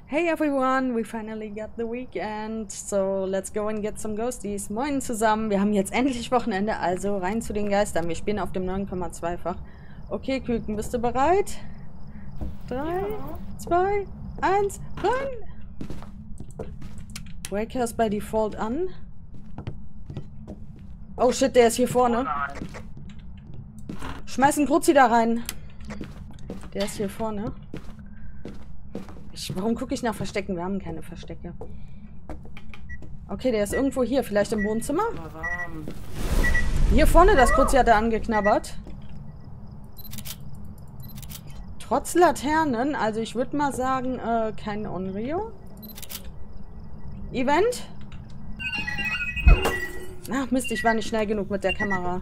Hey everyone, we finally got the weekend, so let's go and get some ghosties. Moin zusammen, wir haben jetzt endlich Wochenende, also rein zu den Geistern. Wir spielen auf dem 9,2-fach. Okay, Küken, bist du bereit? 3, 2, 1, run! Waker ist bei Default an. Oh shit, der ist hier vorne. Schmeiß einen Kruzi da rein. Der ist hier vorne. Warum gucke ich nach Verstecken? Wir haben keine Verstecke. Okay, der ist irgendwo hier. Vielleicht im Wohnzimmer? Hier vorne, das Kruzi hat er angeknabbert. Trotz Laternen, also ich würde mal sagen, kein Onryo. Event? Ach Mist, ich war nicht schnell genug mit der Kamera.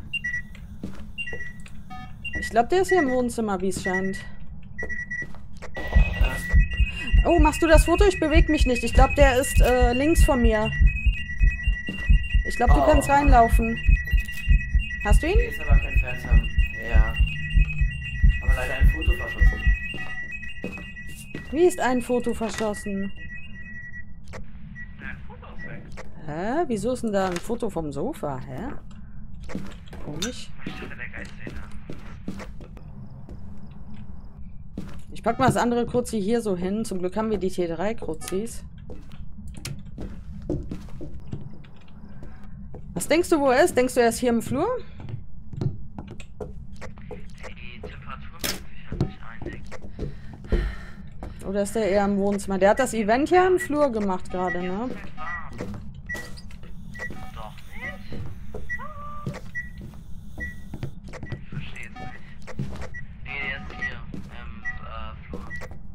Ich glaube, der ist hier im Wohnzimmer, wie es scheint. Oh, machst du das Foto? Ich bewege mich nicht. Ich glaube, der ist links von mir. Ich glaube, du kannst reinlaufen. Hast du ihn? Hier ist aber kein Phantom. Ja. Aber leider ein Foto verschossen. Wie ist ein Foto verschossen? Ein Foto ist weg. Hä? Wieso ist denn da ein Foto vom Sofa? Hä? Komisch. Ich dachte, der Geist sehen. Ich pack mal das andere Kruzi hier so hin. Zum Glück haben wir die T3-Kruzis. Was denkst du, wo er ist? Denkst du, er ist hier im Flur? Die Temperatur wird sich halt nicht einigen. Oder ist der eher im Wohnzimmer? Der hat das Event ja im Flur gemacht gerade, ne? Doch nicht? Ich verstehe es nicht. Nee, der ist hier im Flur.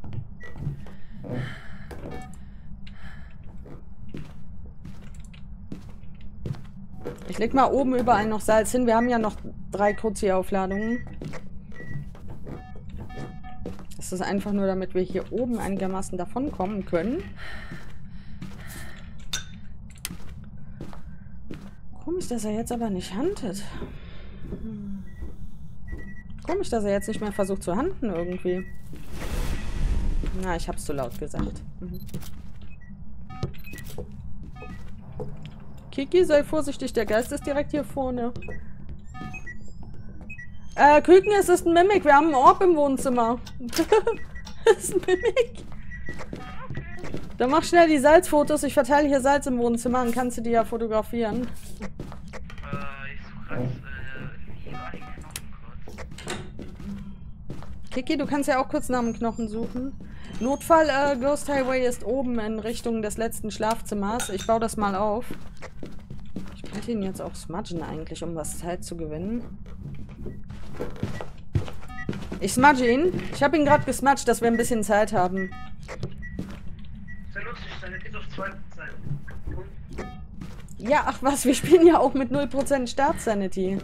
Ich leg mal oben überall noch Salz hin. Wir haben ja noch 3 Kruzi-Aufladungen. Das ist einfach nur, damit wir hier oben einigermaßen davon kommen können. Komisch, dass er jetzt aber nicht huntet. Komisch, dass er jetzt nicht mehr versucht zu hunten irgendwie. Na, ich hab's zu laut gesagt. Kiki, sei vorsichtig, der Geist ist direkt hier vorne. Küken, es ist ein Mimik. Wir haben einen Orb im Wohnzimmer. Es ist ein Mimik. Dann mach schnell die Salzfotos. Ich verteile hier Salz im Wohnzimmer und kannst du die ja fotografieren. Ich suche gerade hier einen Knochen kurz. Kiki, du kannst ja auch kurz nach dem Knochen suchen. Notfall, Ghost Highway ist oben in Richtung des letzten Schlafzimmers. Ich baue das mal auf. Ich könnte ihn jetzt auch smudgen eigentlich, um was Zeit zu gewinnen. Ich smudge ihn. Ich habe ihn gerade gesmudgt, dass wir ein bisschen Zeit haben. Sehr lustig, deine geht auf 2%. Ja, ach was, wir spielen ja auch mit 0% Start-Sanity.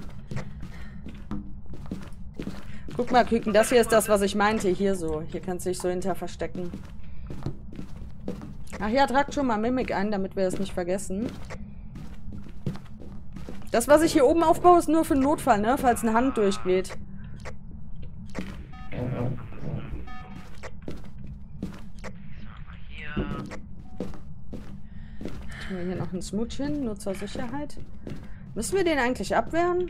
Guck mal, Küken, das hier ist das, was ich meinte. Hier so. Hier kannst du dich so hinter verstecken. Ach ja, tragt schon mal Mimik ein, damit wir es nicht vergessen. Das, was ich hier oben aufbaue, ist nur für den Notfall, ne? Falls eine Hand durchgeht. Tun wir hier noch einen Smooch hin, nur zur Sicherheit. Müssen wir den eigentlich abwehren?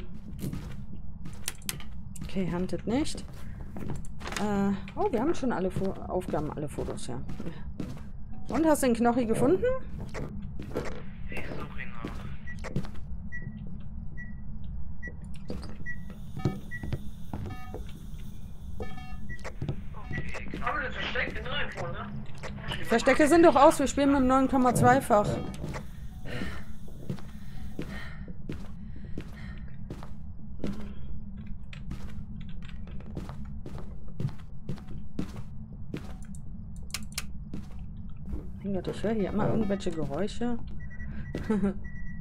Okay, huntet nicht. Oh, wir haben schon alle Aufgaben, alle Fotos, ja. Und, hast du den Knochi gefunden? Ich suche ihn noch. Okay, Knochen ist versteckt in irgendwo, ne? Verstecke sind doch aus, wir spielen mit dem 9,2-fach. Mein Gott, ich höre hier immer irgendwelche Geräusche. Ich finde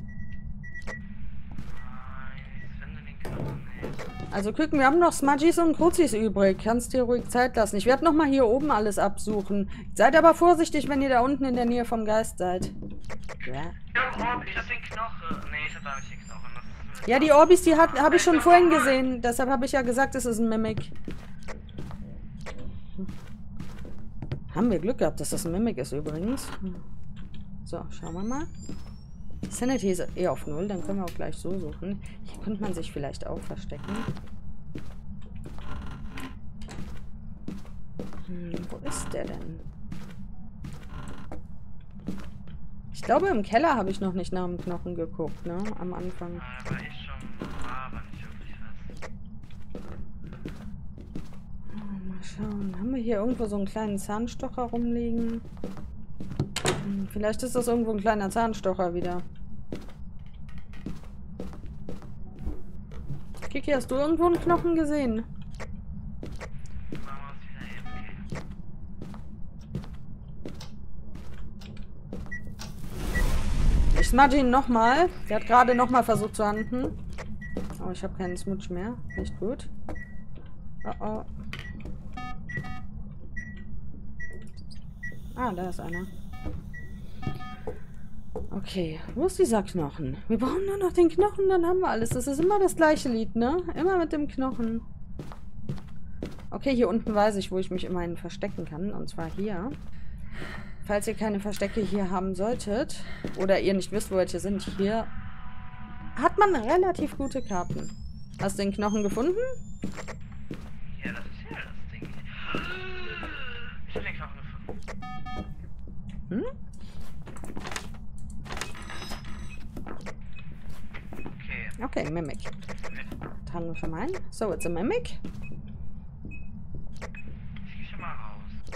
den Knochen nicht. Also Küken, wir haben noch Smudgies und Kruzis übrig. Kannst dir ruhig Zeit lassen. Ich werde nochmal hier oben alles absuchen. Seid aber vorsichtig, wenn ihr da unten in der Nähe vom Geist seid. Ja, Ich hab den Knochen. Nee, ich hab da nicht den Knochen. Das ist ja, die Orbis, die habe ich schon vorhin gesehen. Deshalb habe ich ja gesagt, es ist ein Mimik. Haben wir Glück gehabt, dass das ein Mimic ist übrigens. So, schauen wir mal. Sanity ist eher auf 0, dann können wir auch gleich so suchen. Hier könnte man sich vielleicht auch verstecken. Wo ist der denn? Ich glaube, im Keller habe ich noch nicht nach dem Knochen geguckt, ne? Am Anfang. Aber ich schon, aber nicht wirklich was. Mal schauen. Haben wir hier irgendwo so einen kleinen Zahnstocher rumliegen? Vielleicht ist das irgendwo ein kleiner Zahnstocher wieder. Kiki, hast du irgendwo einen Knochen gesehen? Machen wir es wieder eben. Ich smudge ihn nochmal. Der hat gerade nochmal versucht zu handen. Aber ich habe keinen Smudge mehr. Nicht gut. Oh oh. Ah, da ist einer. Okay, wo ist dieser Knochen? Wir brauchen nur noch den Knochen, dann haben wir alles. Das ist immer das gleiche Lied, ne? Immer mit dem Knochen. Okay, hier unten weiß ich, wo ich mich immerhin verstecken kann. Und zwar hier. Falls ihr keine Verstecke hier haben solltet, oder ihr nicht wisst, wo welche sind, hier hat man relativ gute Karten. Hast du den Knochen gefunden? Ja, das ist ja das Ding. Ich hab den Knochen gefunden. Hm? Okay. Okay, Mimic. Tragen wir schon mal ein. So, it's a Mimic. Ich geh schon mal raus.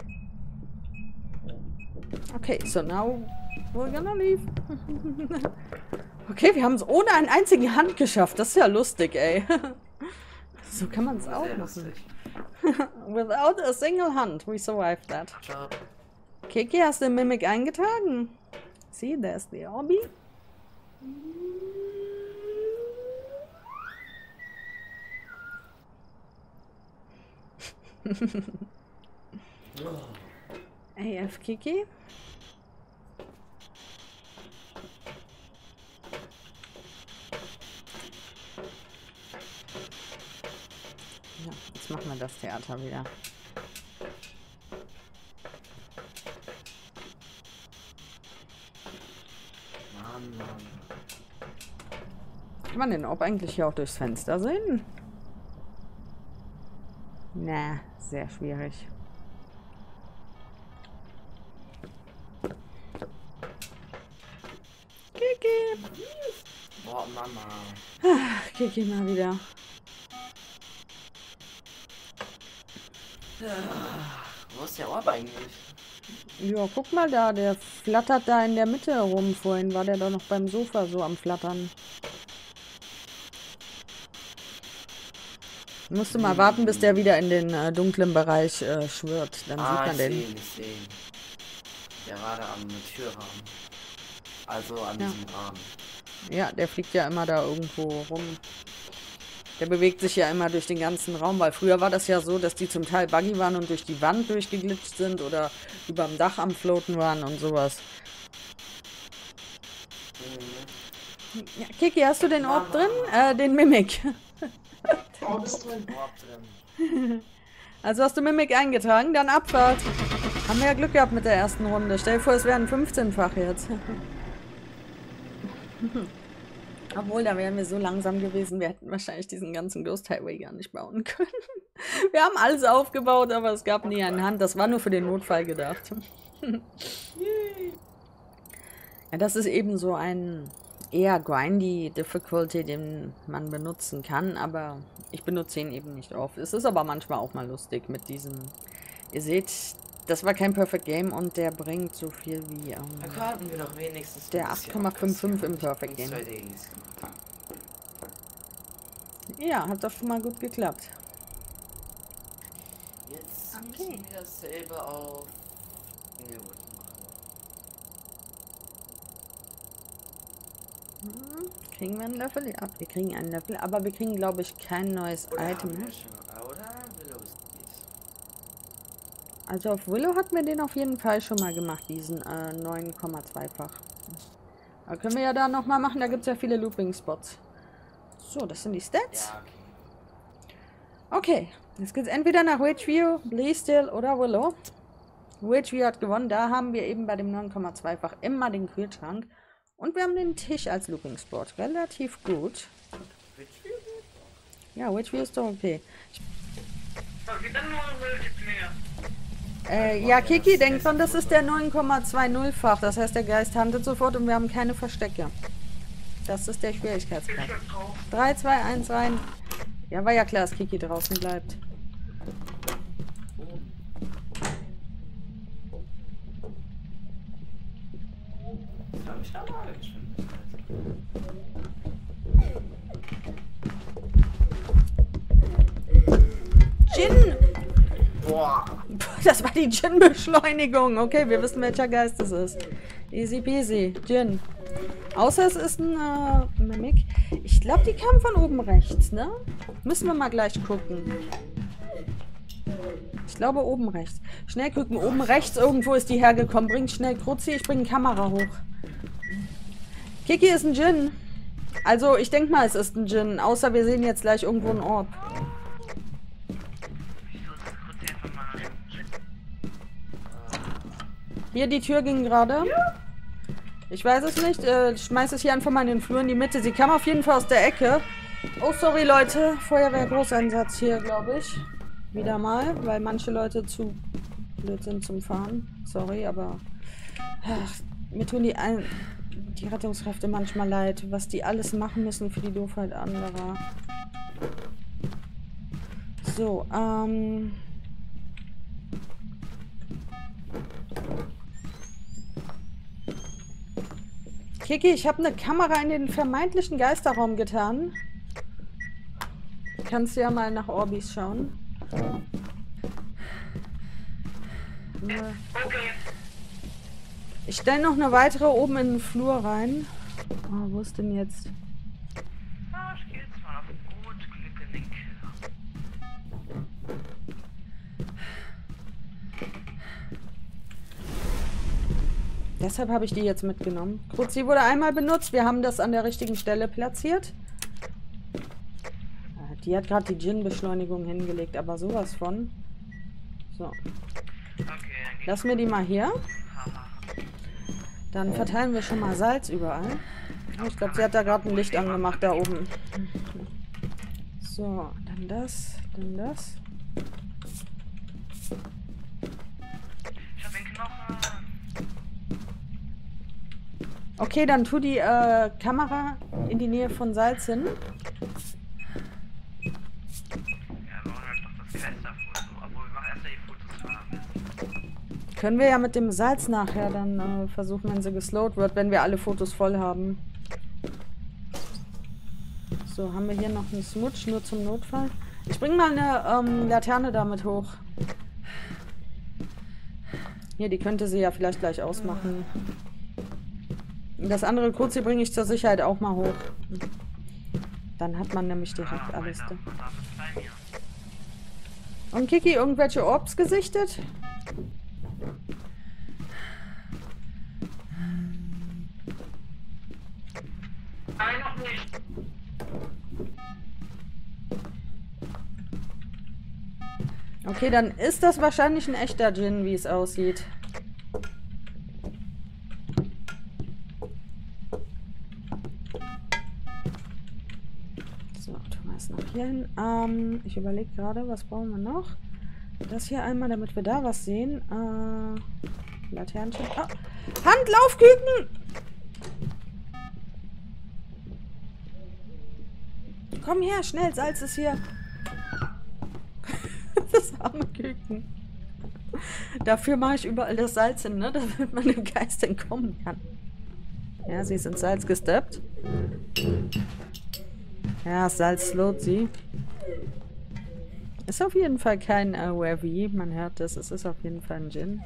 Okay, so now we're gonna leave. Okay, wir haben es ohne einen einzigen Hand geschafft. Das ist ja lustig, ey. So kann man es auch Sehr machen. lustig. Without a single hand, we survived that. Ciao. Kiki, hast du den Mimic eingetragen? See, there's the Orbi. AF Kiki. Ja, jetzt machen wir das Theater wieder. Mann. Kann man den Orb eigentlich hier auch durchs Fenster sehen? Na, sehr schwierig. Kiki! Boah, Mama. Ach, Kiki mal wieder. Wo ist der Orb eigentlich? Ja, guck mal da, der flattert da in der Mitte herum. Vorhin war der doch noch beim Sofa so am Flattern. Musst du mal warten, bis der wieder in den dunklen Bereich schwirrt. Dann sieht man den. Ich sehe ihn. Gerade am Türrahmen. Also an diesem Rahmen. Ja, der fliegt ja immer da irgendwo rum. Der bewegt sich ja immer durch den ganzen Raum, weil früher war das ja so, dass die zum Teil buggy waren und durch die Wand durchgeglitscht sind oder überm Dach am Floaten waren und sowas. Ja, Kiki, hast du den Orb drin? Den Mimic. Orb ist drin. Orb drin. Also hast du Mimic eingetragen, dann Abfahrt. Haben wir ja Glück gehabt mit der ersten Runde. Stell dir vor, es wären 15-fach jetzt. Obwohl, da wären wir so langsam gewesen, wir hätten wahrscheinlich diesen ganzen Ghost Highway gar nicht bauen können. Wir haben alles aufgebaut, aber es gab nie eine Hand. Das war nur für den Notfall gedacht. Ja, das ist eben so ein eher grindy Difficulty, den man benutzen kann, aber ich benutze ihn eben nicht oft. Es ist aber manchmal auch mal lustig mit diesem... Ihr seht, das war kein Perfect Game und der bringt so viel wie... Da hatten wir doch wenigstens der 8,55 im Perfect Game. Ja, hat doch schon mal gut geklappt. Jetzt Okay. müssen wir dasselbe auf Inglewood machen. Kriegen wir einen Löffel? Ja, wir kriegen einen Löffel, aber wir kriegen, glaube ich, kein neues Oder Item. haben wir schon, oder? Willows Beast. Also auf Willow hat mir den auf jeden Fall schon mal gemacht, diesen 9,2-fach. Da können wir ja da nochmal machen, da gibt es ja viele Looping-Spots. So, das sind die Stats. Ja, okay. Okay, jetzt geht's entweder nach Ridgeview, Bleasdale oder Willow. Witchview hat gewonnen. Da haben wir eben bei dem 9,2-fach immer den Kühlschrank. Und wir haben den Tisch als Looping Spot. Relativ gut. Ja, Witchview ist doch okay. Ja, Kiki denkt schon, das ist der 9,20-fach. Das heißt, der Geist handelt sofort und wir haben keine Verstecke. Das ist der Schwierigkeitsgrad. 3, 2, 1 rein. Ja, war ja klar, dass Kiki draußen bleibt. Djinn! Boah. Das war die Djinn-Beschleunigung. Okay, wir wissen, welcher Geist es ist. Easy peasy. Djinn. Außer es ist ein Mimik. Ich glaube, die kam von oben rechts, ne? Müssen wir mal gleich gucken. Ich glaube, oben rechts. Schnell gucken. Oben rechts irgendwo ist die hergekommen. Bringt schnell Kruzzi. Ich bringe Kamera hoch. Kiki ist ein Djinn. Also, ich denke mal, es ist ein Djinn. Außer wir sehen jetzt gleich irgendwo einen Orb. Hier, die Tür ging gerade. Ich weiß es nicht. Ich schmeiß es hier einfach mal in den Flur in die Mitte. Sie kam auf jeden Fall aus der Ecke. Oh, sorry, Leute. Feuerwehr-Großeinsatz hier, glaube ich. Wieder mal, weil manche Leute zu blöd sind zum Fahren. Sorry, aber mir tun die Rettungskräfte manchmal leid, was die alles machen müssen für die Doofheit anderer. So, Kiki, ich habe eine Kamera in den vermeintlichen Geisterraum getan. Kannst du ja mal nach Orbis schauen. Ich stelle noch eine weitere oben in den Flur rein. Oh, wo ist denn jetzt? Ich gehe jetzt mal auf gut Glück Link. Deshalb habe ich die jetzt mitgenommen. Kruzzi wurde einmal benutzt. Wir haben das an der richtigen Stelle platziert. Die hat gerade die Djinn-Beschleunigung hingelegt, aber sowas von. So. Okay, Lassen wir die mal hier. Dann verteilen wir schon mal Salz überall. Ich glaube, sie hat da gerade ein Licht angemacht da oben. So, dann das, dann das. ich habe den Knochen. Okay, dann tu die Kamera in die Nähe von Salz hin. Ja, wir machen halt doch das Geisterfoto. Obwohl, wir machen erst die Fotos haben. Können wir ja mit dem Salz nachher dann versuchen, wenn sie geslowt wird, wenn wir alle Fotos voll haben. So, haben wir hier noch einen Smutsch, nur zum Notfall. Ich bringe mal eine Laterne damit hoch. Hier, die könnte sie ja vielleicht gleich ausmachen. Das andere Kruzzi bringe ich zur Sicherheit auch mal hoch. Dann hat man nämlich direkt alles da. Und Kiki, irgendwelche Orbs gesichtet? Nein, noch nicht. Okay, dann ist das wahrscheinlich ein echter Djinn, wie es aussieht. So, tun wir es noch hier hin. Ich überlege gerade, was brauchen wir noch? Das hier einmal, damit wir da was sehen. Laternchen. Ah, Handlaufküken! Komm her, schnell, Salz ist hier. Das arme Küken. Dafür mache ich überall das Salz hin, ne? Damit man dem Geist entkommen kann. Ja, sie ist ins Salz gesteppt. Ja, Salz slowt sie. Ist auf jeden Fall kein Wavi. Man hört das. Es ist auf jeden Fall ein Djinn.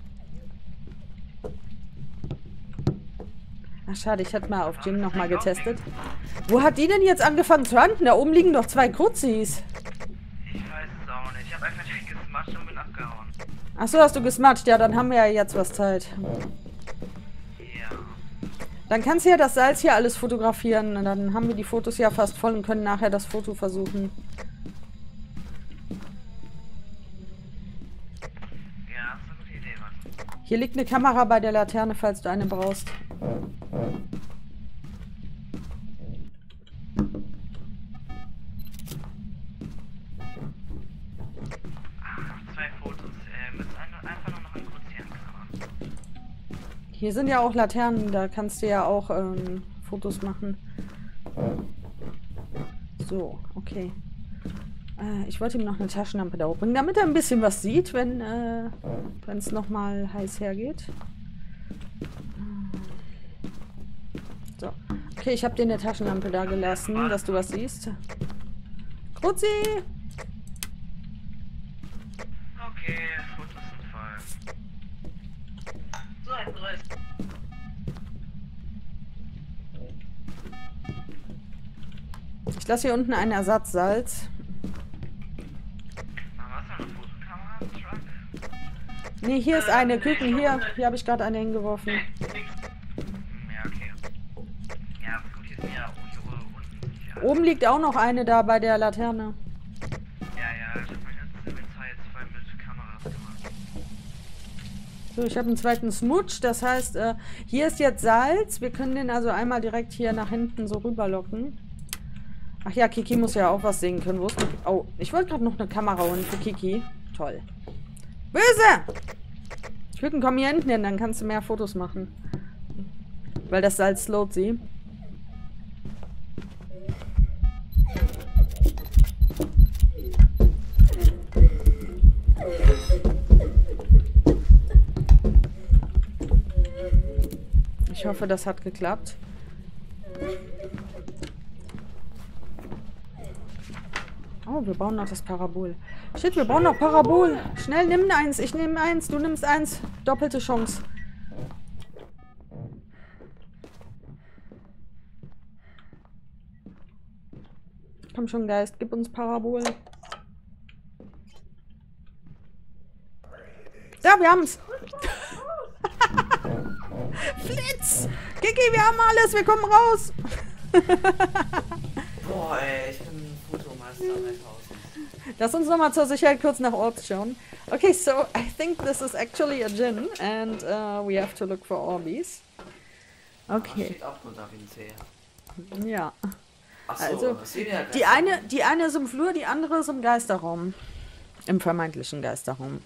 Ach, schade. Ich hätte mal auf Djinn nochmal getestet. Wo hat die denn jetzt angefangen zu handeln? Da oben liegen doch 2 Kruzis. Ich weiß es auch nicht. Ich habe einfach direkt gesmasht und bin abgehauen. Ach so, hast du gesmatscht. Ja, dann haben wir ja jetzt was Zeit. Ja. Dann kannst du ja das Salz hier alles fotografieren. Und dann haben wir die Fotos ja fast voll und können nachher das Foto versuchen. Ja, das ist eine gute Idee, Mann. Hier liegt eine Kamera bei der Laterne, falls du eine brauchst. Zwei Fotos. Müssen einfach nur noch einen kurz herkommen. Hier sind ja auch Laternen, da kannst du ja auch Fotos machen. So, okay. Ich wollte ihm noch eine Taschenlampe da hochbringen, damit er ein bisschen was sieht, wenn es nochmal heiß hergeht. So. Okay, ich habe dir eine Taschenlampe da gelassen, dass du was siehst. Kruzzi! Okay, Fotos sind voll. So ein Driss. Ich lasse hier unten einen Ersatzsalz. Was für eine Fotokamera? Truck? Nee, hier ist eine. Küken, hier. Hier habe ich gerade eine hingeworfen. Ja, okay. Ja, gut, hier sind ja hier unten. Ja. Oben liegt auch noch eine da bei der Laterne. Ja, ich habe mein ganzes Inventar jetzt voll mit Kameras gemacht. So, ich habe einen zweiten Smutsch. Das heißt, hier ist jetzt Salz. Wir können den also einmal direkt hier nach hinten so rüberlocken. Ach ja, Kiki muss ja auch was sehen können. Wo ist die? Oh, ich wollte gerade noch eine Kamera holen für Kiki. Toll. Böse! Küken, komm hier hinten hin, dann kannst du mehr Fotos machen. Weil das Salz slowt sie. Ich hoffe, das hat geklappt. Oh, wir bauen noch das Parabol. Shit, wir brauchen noch Parabol. Schnell, nimm eins. Ich nehme eins. Du nimmst eins. Doppelte Chance. Komm schon, Geist. Gib uns Parabol. Ja, wir haben's. Flitz! Kiki, wir haben alles. Wir kommen raus. Boah, ey, ich bin Fotomeister 3000. Lass uns nochmal zur Sicherheit kurz nach Orbs schauen. Okay, so I think this is actually a Djinn and we have to look for Orbies. Okay. Steht auch nur Da Vinci. Ja. Achso, Also, das sieht ja die eine ist im Flur, die andere ist im Geisterraum. Im vermeintlichen Geisterraum.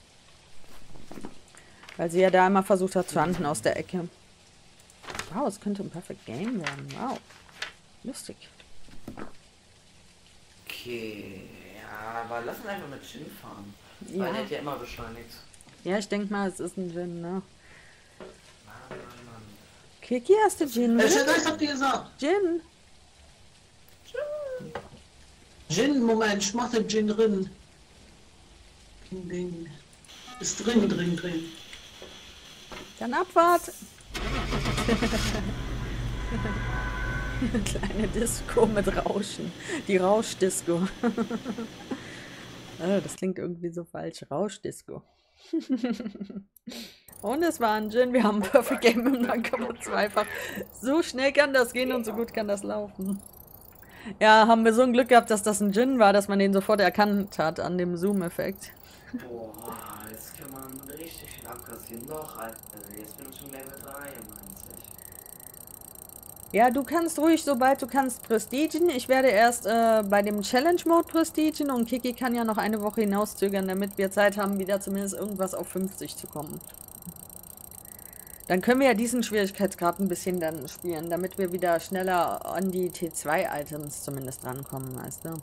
Weil sie ja da immer versucht hat zu handen aus der Ecke. Wow, es könnte ein Perfect Game werden. Wow. Lustig. Okay, ja, aber lass uns einfach mit Djinn fahren. Ja. Weil der hat ja immer beschleunigt. Ja, ich denke mal, es ist ein Djinn, ne? Mann. Kiki, hast du Djinn? Welcher Geist habt ihr gesagt? Djinn. Djinn, Moment, ich mach den Djinn drin. Ding, ding. Ist drin. Dann Abfahrt. Kleine Disco mit Rauschen. Die Rauschdisco. Das klingt irgendwie so falsch. Rauschdisco. Und es war ein Djinn. Wir haben ein Perfect Game im 9,2-fach. So schnell kann das gehen und so gut kann das laufen. Ja, haben wir so ein Glück gehabt, dass das ein Djinn war, dass man den sofort erkannt hat an dem Zoom-Effekt. Boah, jetzt kann man richtig viel abkassieren. Noch, also jetzt bin ich schon Level 93. Ja, du kannst ruhig, sobald du kannst, prestigen. Ich werde erst bei dem Challenge-Mode prestigen und Kiki kann ja noch eine Woche hinauszögern, damit wir Zeit haben, wieder zumindest irgendwas auf 50 zu kommen. Dann können wir ja diesen Schwierigkeitsgrad ein bisschen dann spielen, damit wir wieder schneller an die T2-Items zumindest rankommen, weißt du?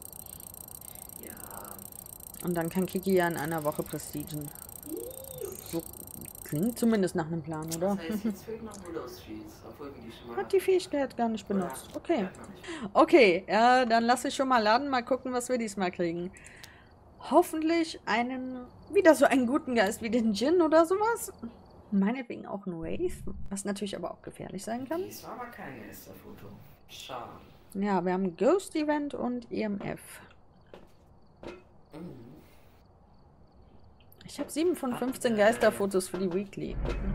Ja. Und dann kann Kiki ja in einer Woche prestigen. So klingt zumindest nach einem Plan, oder? Das heißt, jetzt fehlt noch Willow Streets, obwohl wir die schon mal Hat die Fähigkeit gar nicht benutzt. Okay. Ja, noch nicht. Okay, ja, dann lasse ich schon mal laden. Mal gucken, was wir diesmal kriegen. Hoffentlich wieder so einen guten Geist wie den Djinn oder sowas. Meinetwegen auch ein Wraith, was natürlich aber auch gefährlich sein kann. Dies war aber kein Geisterfoto. Schade. Ja, wir haben Ghost Event und EMF. Ich habe 7 von 15 Geisterfotos für die Weekly.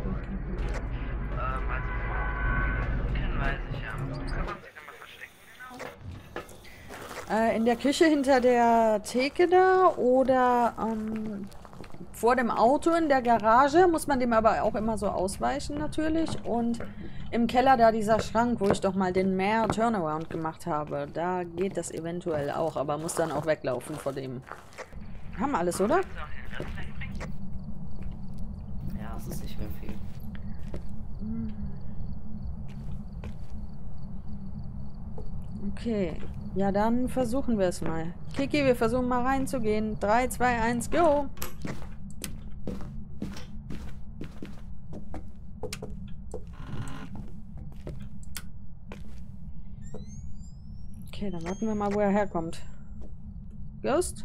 Also, weiß ich ja. Kann man sich immer verstecken, genau. In der Küche hinter der Theke da oder vor dem Auto in der Garage, muss man dem aber auch immer so ausweichen natürlich. Und im Keller da dieser Schrank, wo ich doch mal den Mare Turnaround gemacht habe, da geht das eventuell auch, aber muss dann auch weglaufen vor dem. Haben alles, oder? Kannst du auch den Rest reinbringen? Ja, es ist nicht mehr viel. Okay, ja dann versuchen wir es mal. Kiki, wir versuchen mal reinzugehen. 3, 2, 1, go! Okay, dann warten wir mal, wo er herkommt. Ghost?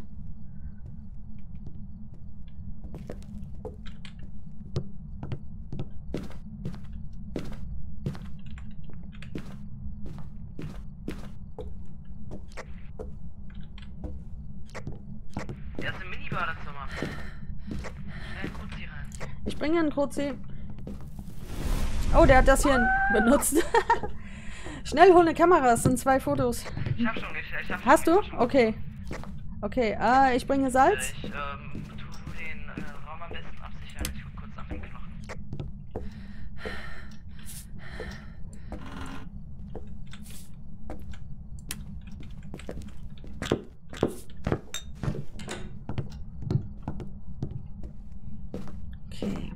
Der ist im Mini-Badezimmer. Schnell kurz hier rein. Ich bringe einen Kruzi. Oh, der hat das hier benutzt. Schnell, hol eine Kamera, es sind 2 Fotos. Ich hab schon geschafft. Hast du? Okay. Okay, ich bringe Salz. Ich tu den Raum am besten absichern. Ich guck kurz nach den Knochen. Okay.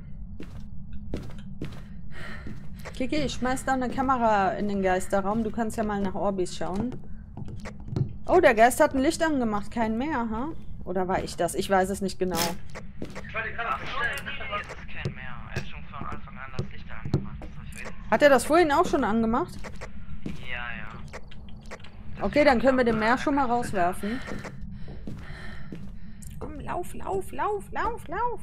Kiki, ich schmeiß da eine Kamera in den Geisterraum. Du kannst ja mal nach Orbis schauen. Oh, der Geist hat ein Licht angemacht. Kein mehr, ha? Oder war ich das? Ich weiß es nicht genau. Ich wollte gerade Ach so, nee, es ist kein mehr. Er hat schon von Anfang an das Licht angemacht. Das hab ich vergessen. Hat er das vorhin auch schon angemacht? Ja, ja. Okay, dann können wir den Meer schon mal rauswerfen. Komm, lauf, lauf, lauf, lauf, lauf.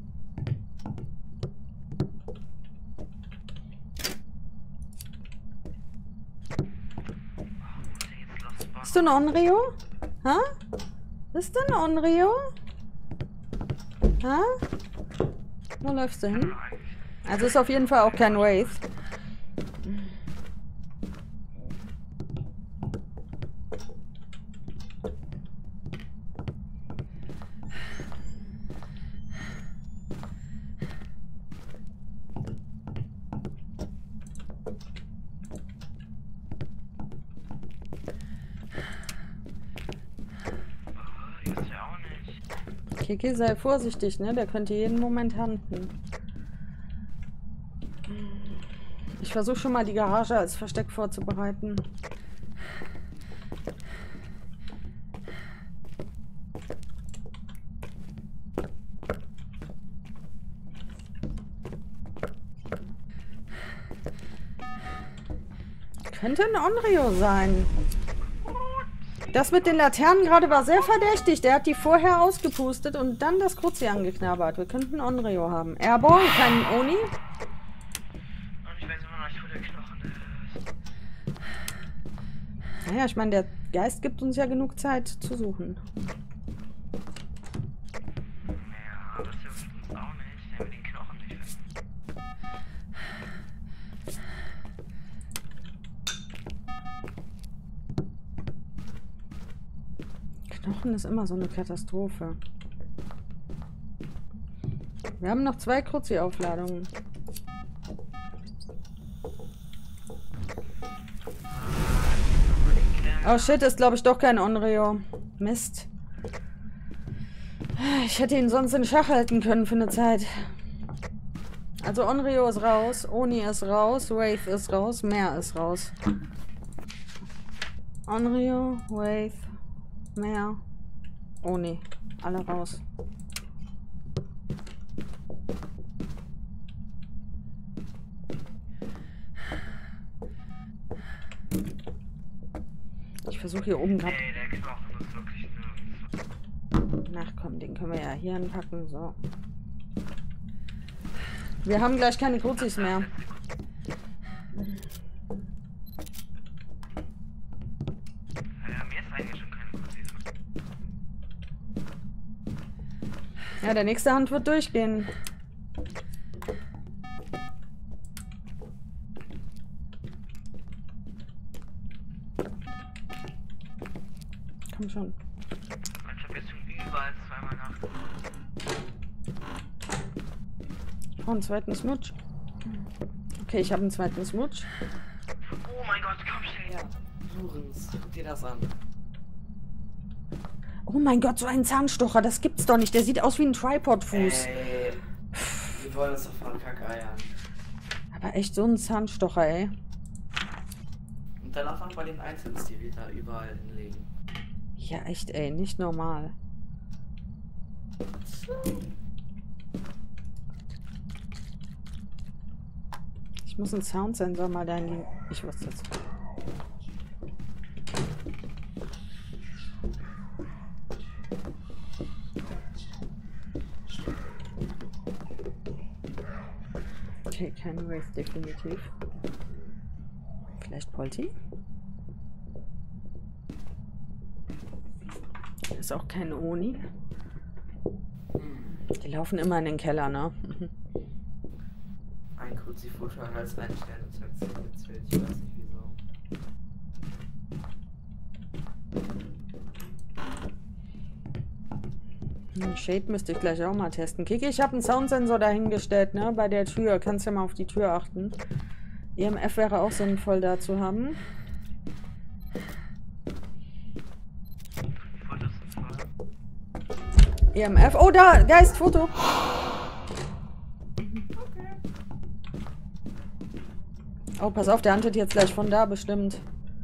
Bist du ein Onryo? Ha? Bist du ein Onryo? Ha? Wo läufst du hin? Also ist auf jeden Fall auch kein Wraith. Ist ja auch nicht. Kiki, sei vorsichtig, ne? Der könnte jeden Moment handeln. Ich versuche schon mal die Garage als Versteck vorzubereiten. Könnte ein Onryo sein. Das mit den Laternen gerade war sehr verdächtig. Der hat die vorher ausgepustet und dann das Kruzi angeknabbert. Wir könnten Onryo haben. Airborne, keinen Oni. Und ich weiß immer noch nicht, wo der Knochen ist. Naja, ich meine, der Geist gibt uns ja genug Zeit zu suchen. Ja, das hilft uns auch nicht, wenn wir den Knochen nicht finden. Knochen ist immer so eine Katastrophe. Wir haben noch 2 Kruzi-Aufladungen. Oh shit, ist glaube ich doch kein Onryo. Mist. Ich hätte ihn sonst in Schach halten können für eine Zeit. Also Onryo ist raus, Oni ist raus, Wraith ist raus, Mare ist raus. Onryo, Wraith, Mare, Oni. Alle raus. Ich versuche hier oben gerade. Nee, der Knochen ist wirklich nirgends. Ach komm, den können wir ja hier anpacken. So. Wir haben gleich keine Kruzis mehr. Ja, mir ist eigentlich schon keine Kruzis mehr. Ja, der nächste Hand wird durchgehen. Komm schon. Ich hab jetzt schon überall zweimal nachgeguckt. Ich brauche einen zweiten Smutsch. Okay, ich habe einen zweiten Smutsch. Oh mein Gott, komm schnell. Ja, Lorenz, guck dir das an. Oh mein Gott, so ein Zahnstocher, das gibt's doch nicht. Der sieht aus wie ein Tripod-Fuß. Ey, wir wollen uns doch von Kackeiern. Aber echt so ein Zahnstocher, ey. Und dann auch noch bei den Items, die wir da überall hinlegen. Ja, echt, ey, nicht normal. Ich muss einen Soundsensor mal da in die... Ich wusste es. Okay, keine Wave definitiv. Vielleicht Polti? Ist auch kein Oni. Die laufen immer in den Keller, ne? Ein Crucifutter als ein Sterne gezählt. Ich weiß nicht wieso. Shade müsste ich gleich auch mal testen. Kiki, ich habe einen Soundsensor dahingestellt, ne? Bei der Tür. Kannst ja mal auf die Tür achten. EMF wäre auch sinnvoll da zu haben. Fotos sind voll. EMF. Oh, da! Geist, Foto! Oh, pass auf, der handelt jetzt gleich von da bestimmt.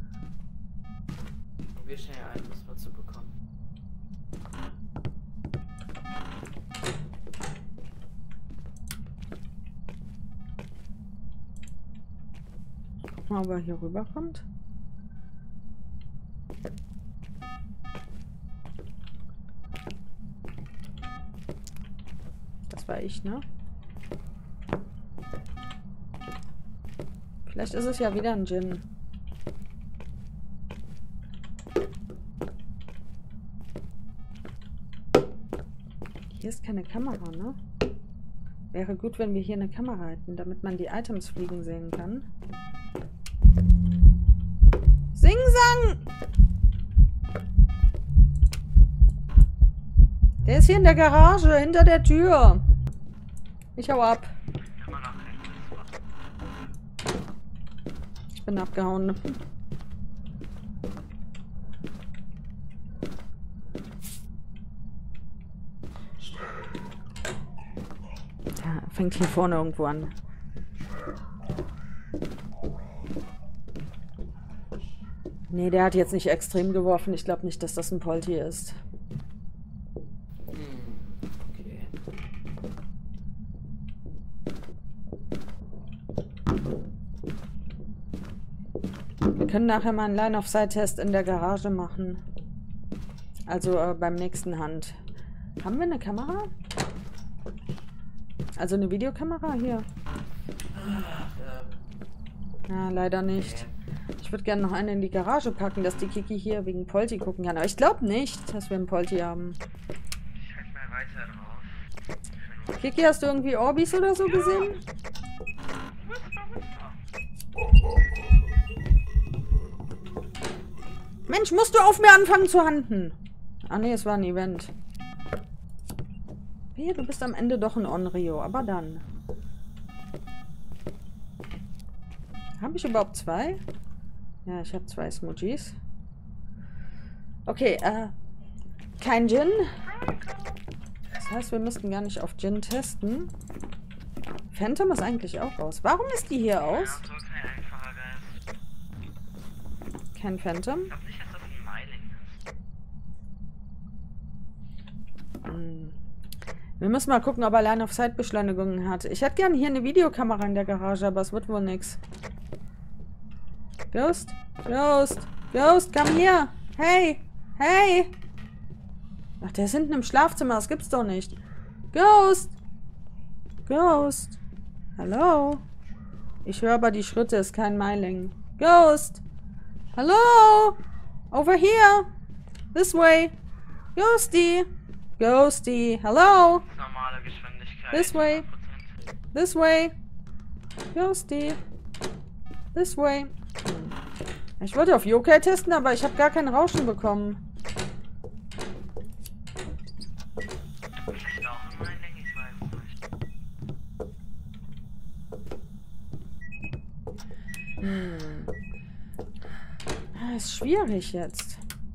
Probier schnell ein, was wir zu bekommen. Guck mal, ob er hier rüberkommt. Das war ich, ne? Vielleicht ist es ja wieder ein Djinn. Hier ist keine Kamera, ne? Wäre gut, wenn wir hier eine Kamera hätten, damit man die Items fliegen sehen kann. Sing-Sang! Der ist hier in der Garage, hinter der Tür. Ich hau ab. Immer noch rechts. Ich bin abgehauen. Ja, fängt hier vorne irgendwo an. Nee, der hat jetzt nicht extrem geworfen. Ich glaube nicht, dass das ein Polti ist. Okay. Wir können nachher mal einen Line-of-Sight-Test in der Garage machen. Also beim nächsten Hand. Haben wir eine Kamera? Also eine Videokamera hier? Ja, leider nicht. Ich würde gerne noch eine in die Garage packen, dass die Kiki hier wegen Polti gucken kann. Aber ich glaube nicht, dass wir einen Polti haben. Ich halte mal weiter drauf. Kiki, hast du irgendwie Orbis oder so gesehen? Mensch, musst du auf mir anfangen zu handen? Ah ne, es war ein Event. Hier, du bist am Ende doch ein Onryo, aber dann. Habe ich überhaupt zwei? Ja, ich habe zwei Smoochies. Okay, kein Djinn. Das heißt, wir müssten gar nicht auf Djinn testen. Phantom ist eigentlich auch aus. Warum ist die hier aus? Ja, so kein einfacher Geist. Kein Phantom? Ich glaube nicht, dass das ein Meiling ist. Wir müssen mal gucken, ob er Line-of-Sight-Beschleunigungen hat. Ich hätte gern hier eine Videokamera in der Garage, aber es wird wohl nix. Ghost? Ghost? Ghost, komm hier! Hey! Hey! Ach, der ist hinten im Schlafzimmer, das gibt's doch nicht. Ghost! Ghost! Hallo? Ich höre aber die Schritte, ist kein Meiling. Ghost! Hallo! Over here! This way! Ghosty! Ghosty! Hello! Normale Geschwindigkeit. This way. 100%. This way! Ghosty! This way! Ich wollte auf Yokai testen, aber ich habe gar kein Rauschen bekommen. Vielleicht auch ein Meiling, ich weiß es nicht. Ist schwierig jetzt.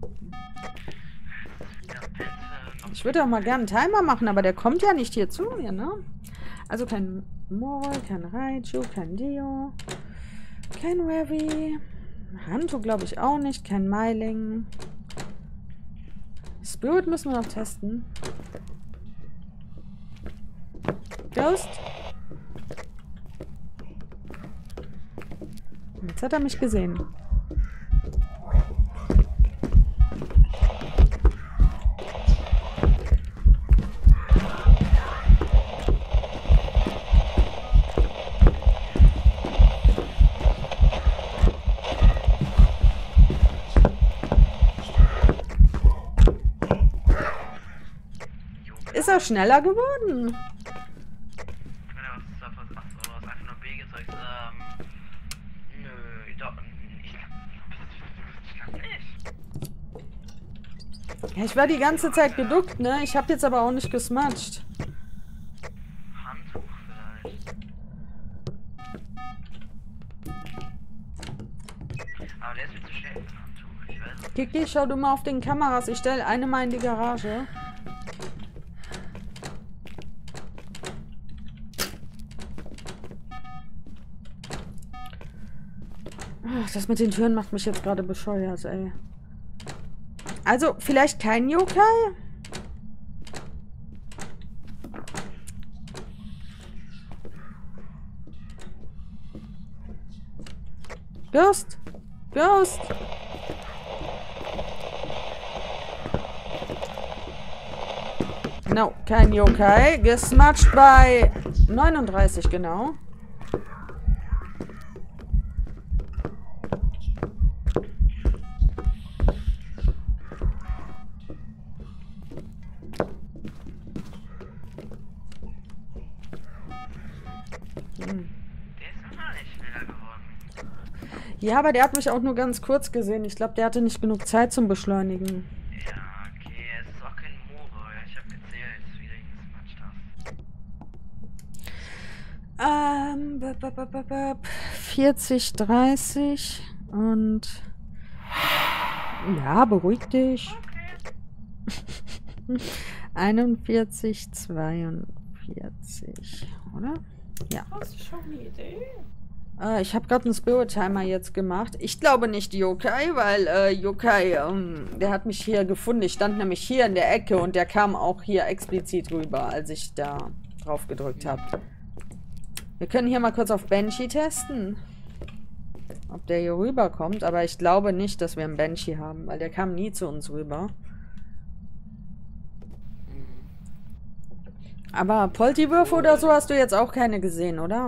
Wieder Pente, noch Ich würde auch mal gerne einen Timer machen, aber der kommt ja nicht hier zu mir, ne? Also kein Mol, kein Raichu, kein Dio, kein Ravi, Hanto glaube ich auch nicht, kein Myling. Spirit müssen wir noch testen. Ghost? Jetzt hat er mich gesehen. Ist er schneller geworden? was einfach nur B gezeugt. Nö, doch, ich glaub nicht. Ja, ich war die ganze Zeit geduckt, ne? Ich habe jetzt aber auch nicht gesmatscht. Handtuch vielleicht. Aber der ist mir zu schnell. Handtuch, ich weiß es. Kiki, schau du mal auf den Kameras. Ich stelle eine mal in die Garage. Ach, das mit den Türen macht mich jetzt gerade bescheuert, ey. Also, vielleicht kein Yokai? Ghost? Ghost? No, kein Yokai. Gesmatscht bei 39, genau. Der ist immer nicht schneller geworden. Ja, aber der hat mich auch nur ganz kurz gesehen. Ich glaube, der hatte nicht genug Zeit zum Beschleunigen. Ja, okay, es ist auch kein Moro. Ich hab gezählt, wie du ihn gesmatcht hast. 40, 30 und... Ja, beruhig dich. Okay. 41, 42, oder? Ja. Hast du schon eine Idee? Ich habe gerade einen Spirit-Timer jetzt gemacht. Ich glaube nicht Yokai, weil Yokai, der hat mich hier gefunden. Ich stand nämlich hier in der Ecke und der kam auch hier explizit rüber, als ich da drauf gedrückt habe. Wir können hier mal kurz auf Banshee testen. Ob der hier rüberkommt, aber ich glaube nicht, dass wir einen Banshee haben, weil der kam nie zu uns rüber. Aber Poltiwürfe oder so hast du jetzt auch keine gesehen, oder?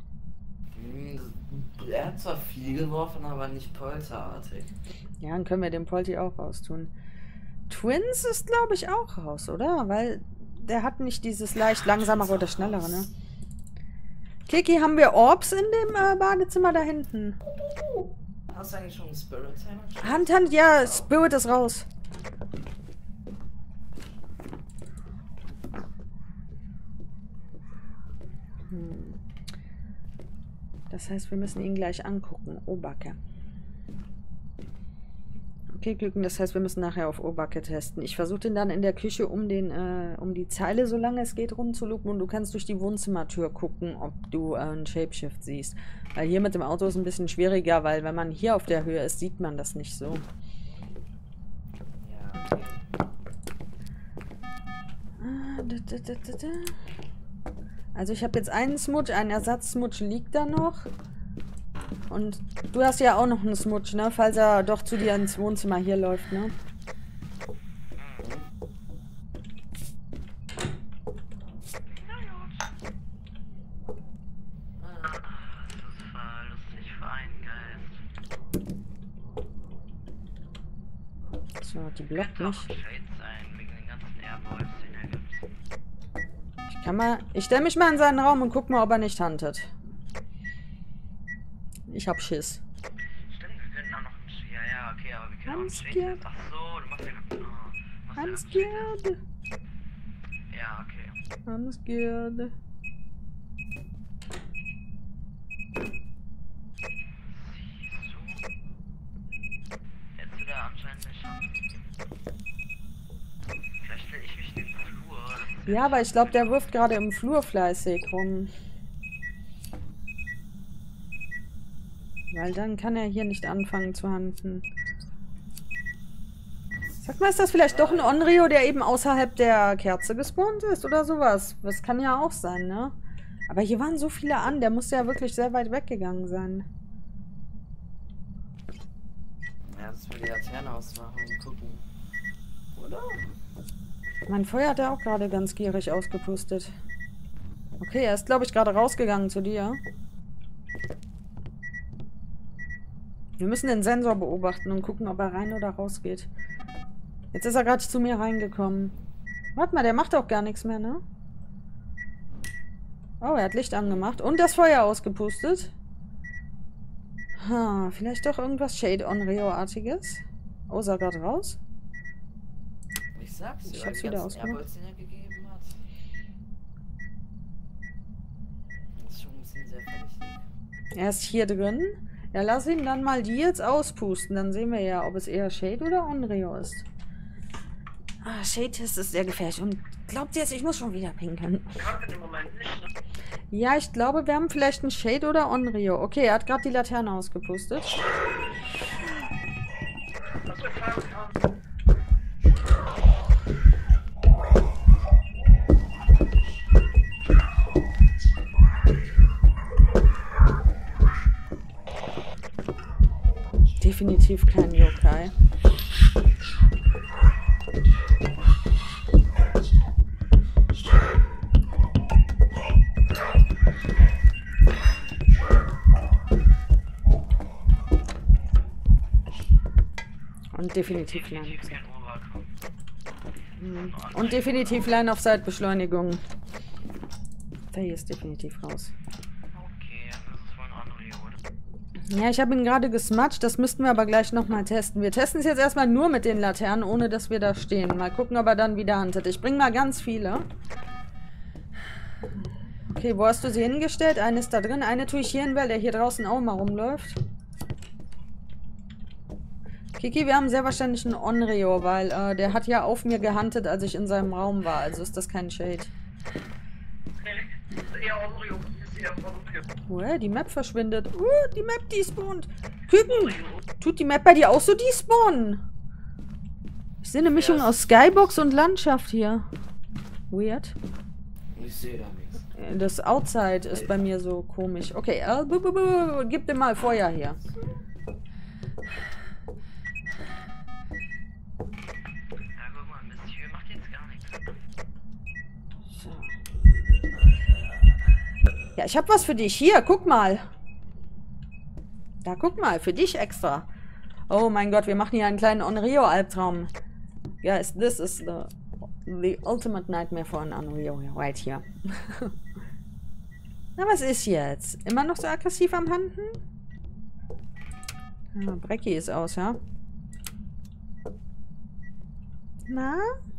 Er hat zwar viel geworfen, aber nicht polterartig. Ja, dann können wir den Polti auch raustun. Twins ist, glaube ich, auch raus, oder? Weil der hat nicht dieses leicht langsamere oder schnellere, ne? Kiki, haben wir Orbs in dem Badezimmer da hinten? Hast du eigentlich schon einen Spirit Timer? Hand, ja, Spirit ist raus. Das heißt, wir müssen ihn gleich angucken. Obacke. Okay, Küken, das heißt, wir müssen nachher auf Obacke testen. Ich versuche den dann in der Küche um die Zeile, solange es geht, rumzulupen. Und du kannst durch die Wohnzimmertür gucken, ob du einen Shapeshift siehst. Weil hier mit dem Auto ist ein bisschen schwieriger, weil wenn man hier auf der Höhe ist, sieht man das nicht so. Ja. Also ich habe jetzt einen Smudge, ein Ersatz-Smudge liegt da noch. Und du hast ja auch noch einen Smudge, ne? Falls er doch zu dir ins Wohnzimmer hier läuft, ne? Das war lustig für einen Geist. So, die blockt Könnte auch mich. Shade sein, wegen den ganzen Airballs, den er gibt. Ich stelle mich mal in seinen Raum und guck mal, ob er nicht huntet. Ich hab Schiss. Stimmt, wir könnten auch noch einen Ja, ja, okay, aber wir können auch I'm einen Shade scared. setzen. Ach so, du machst ja... Oh, machst ja I'm noch einen Shade scared. setzen. Ja, okay. I'm scared. Ja, aber ich glaube, der wirft gerade im Flur fleißig rum. Weil dann kann er hier nicht anfangen zu handeln. Sag mal, ist das vielleicht doch ein Onryo, der eben außerhalb der Kerze gespawnt ist oder sowas? Das kann ja auch sein, ne? Aber hier waren so viele an, der muss ja wirklich sehr weit weggegangen sein. Ja, das will die Laterne ausmachen und gucken. Oder? Mein Feuer hat er auch gerade ganz gierig ausgepustet. Okay, er ist, glaube ich, gerade rausgegangen zu dir. Wir müssen den Sensor beobachten und gucken, ob er rein oder raus geht. Jetzt ist er gerade zu mir reingekommen. Warte mal, der macht auch gar nichts mehr, ne? Oh, er hat Licht angemacht und das Feuer ausgepustet. Ha, vielleicht doch irgendwas Shade-On-Reo-artiges. Oh, ist er gerade raus? Ich sag's dir, Ich weil hab's die wieder ganzen ausgemacht. Airballs, den er gegeben hat. Das ist schon ein bisschen sehr verdächtig. Er ist hier drin. Ja, lass ihn dann mal die jetzt auspusten. Dann sehen wir ja, ob es eher Shade oder Onryo ist. Ah, Shade-Test ist sehr gefährlich. Und glaubt ihr jetzt, ich muss schon wieder pinkeln? Kann im Moment nicht. Ne? Ja, ich glaube, wir haben vielleicht einen Shade oder Onryo. Okay, er hat gerade die Laterne ausgepustet. Was wir fahren kann. Definitiv kein Yokai. Und definitiv Line of Sight. Kein Oberkommen. Und definitiv Line of Sight Beschleunigung. Der hier ist definitiv raus. Okay, das ist wohl ein Onryo, oder? Ja, ich habe ihn gerade gesmatcht. Das müssten wir aber gleich nochmal testen. Wir testen es jetzt erstmal nur mit den Laternen, ohne dass wir da stehen. Mal gucken, ob er dann wieder huntet. Ich bringe mal ganz viele. Okay, wo hast du sie hingestellt? Eine ist da drin. Eine tue ich hier hin, weil der hier draußen auch mal rumläuft. Kiki, wir haben sehr wahrscheinlich einen Onryo, weil der hat ja auf mir gehuntet, als ich in seinem Raum war. Also ist das kein Shade. Das ist eher Onryo. Das ist eher Onryo. Die Map verschwindet. Die Map despawnt. Küken, tut die Map bei dir auch so despawnen? Ich sehe eine Mischung aus Skybox und Landschaft hier. Weird. Ich sehe da nichts. Das Outside ist bei mir so komisch. Okay, gib dir mal Feuer hier. Ja, guck mal, Monsieur macht jetzt gar nichts. So. Ja, ich habe was für dich. Hier, guck mal. Da, guck mal, für dich extra. Oh mein Gott, wir machen hier einen kleinen Onryo-Albtraum. Guys, this is the ultimate nightmare for an Onryo right here. Na, was ist jetzt? Immer noch so aggressiv am Handen? Ah, Brecki ist aus, ja? Na?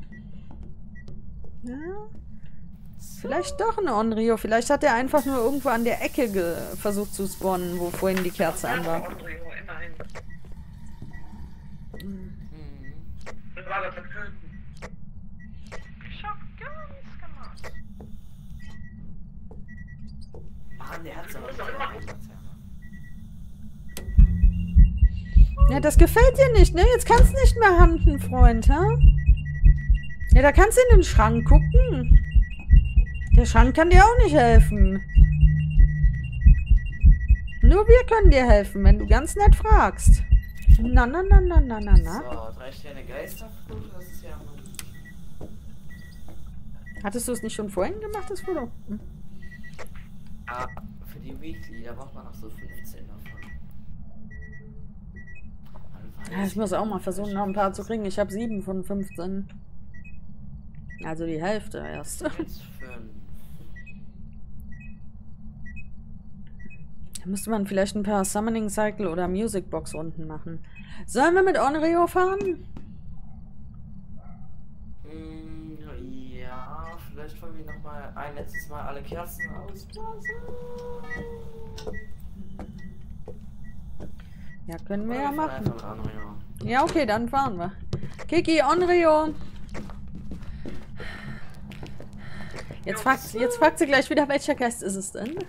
Na? Vielleicht doch ein Onryo. Vielleicht hat er einfach nur irgendwo an der Ecke versucht zu spawnen, wo vorhin die Kerze an war. Onryo, immerhin. Mhm. Das war das Verkünden. Ich hab gar nichts gemacht. Mann, der hat's aber nicht gemacht. Ja, das gefällt dir nicht, ne? Jetzt kannst du nicht mehr handen, Freund, ha? Ja, da kannst du in den Schrank gucken. Der Schrank kann dir auch nicht helfen. Nur wir können dir helfen, wenn du ganz nett fragst. Na, na, na, na, na, na, na. So, 3 Sterne Geisterflut, das ist ja mal... Hattest du es nicht schon vorhin gemacht, das Foto? Hm. Ah, für die Weekly, da braucht man noch so 15 davon. Ja, ich muss auch mal versuchen, noch ein paar zu kriegen. Ich habe 7 von 15. Also die Hälfte erst. Jetzt 5. Da müsste man vielleicht ein paar Summoning Cycle oder Music Box Runden machen. Sollen wir mit Onryo fahren? Ja, vielleicht wollen wir nochmal ein letztes Mal alle Kerzen ausblasen. Ja, können wir Oder ja fahren machen. einfach mit Onryo. Ja, okay, dann fahren wir. Kiki, Onryo. Jetzt fragt sie gleich wieder, welcher Geist ist es denn?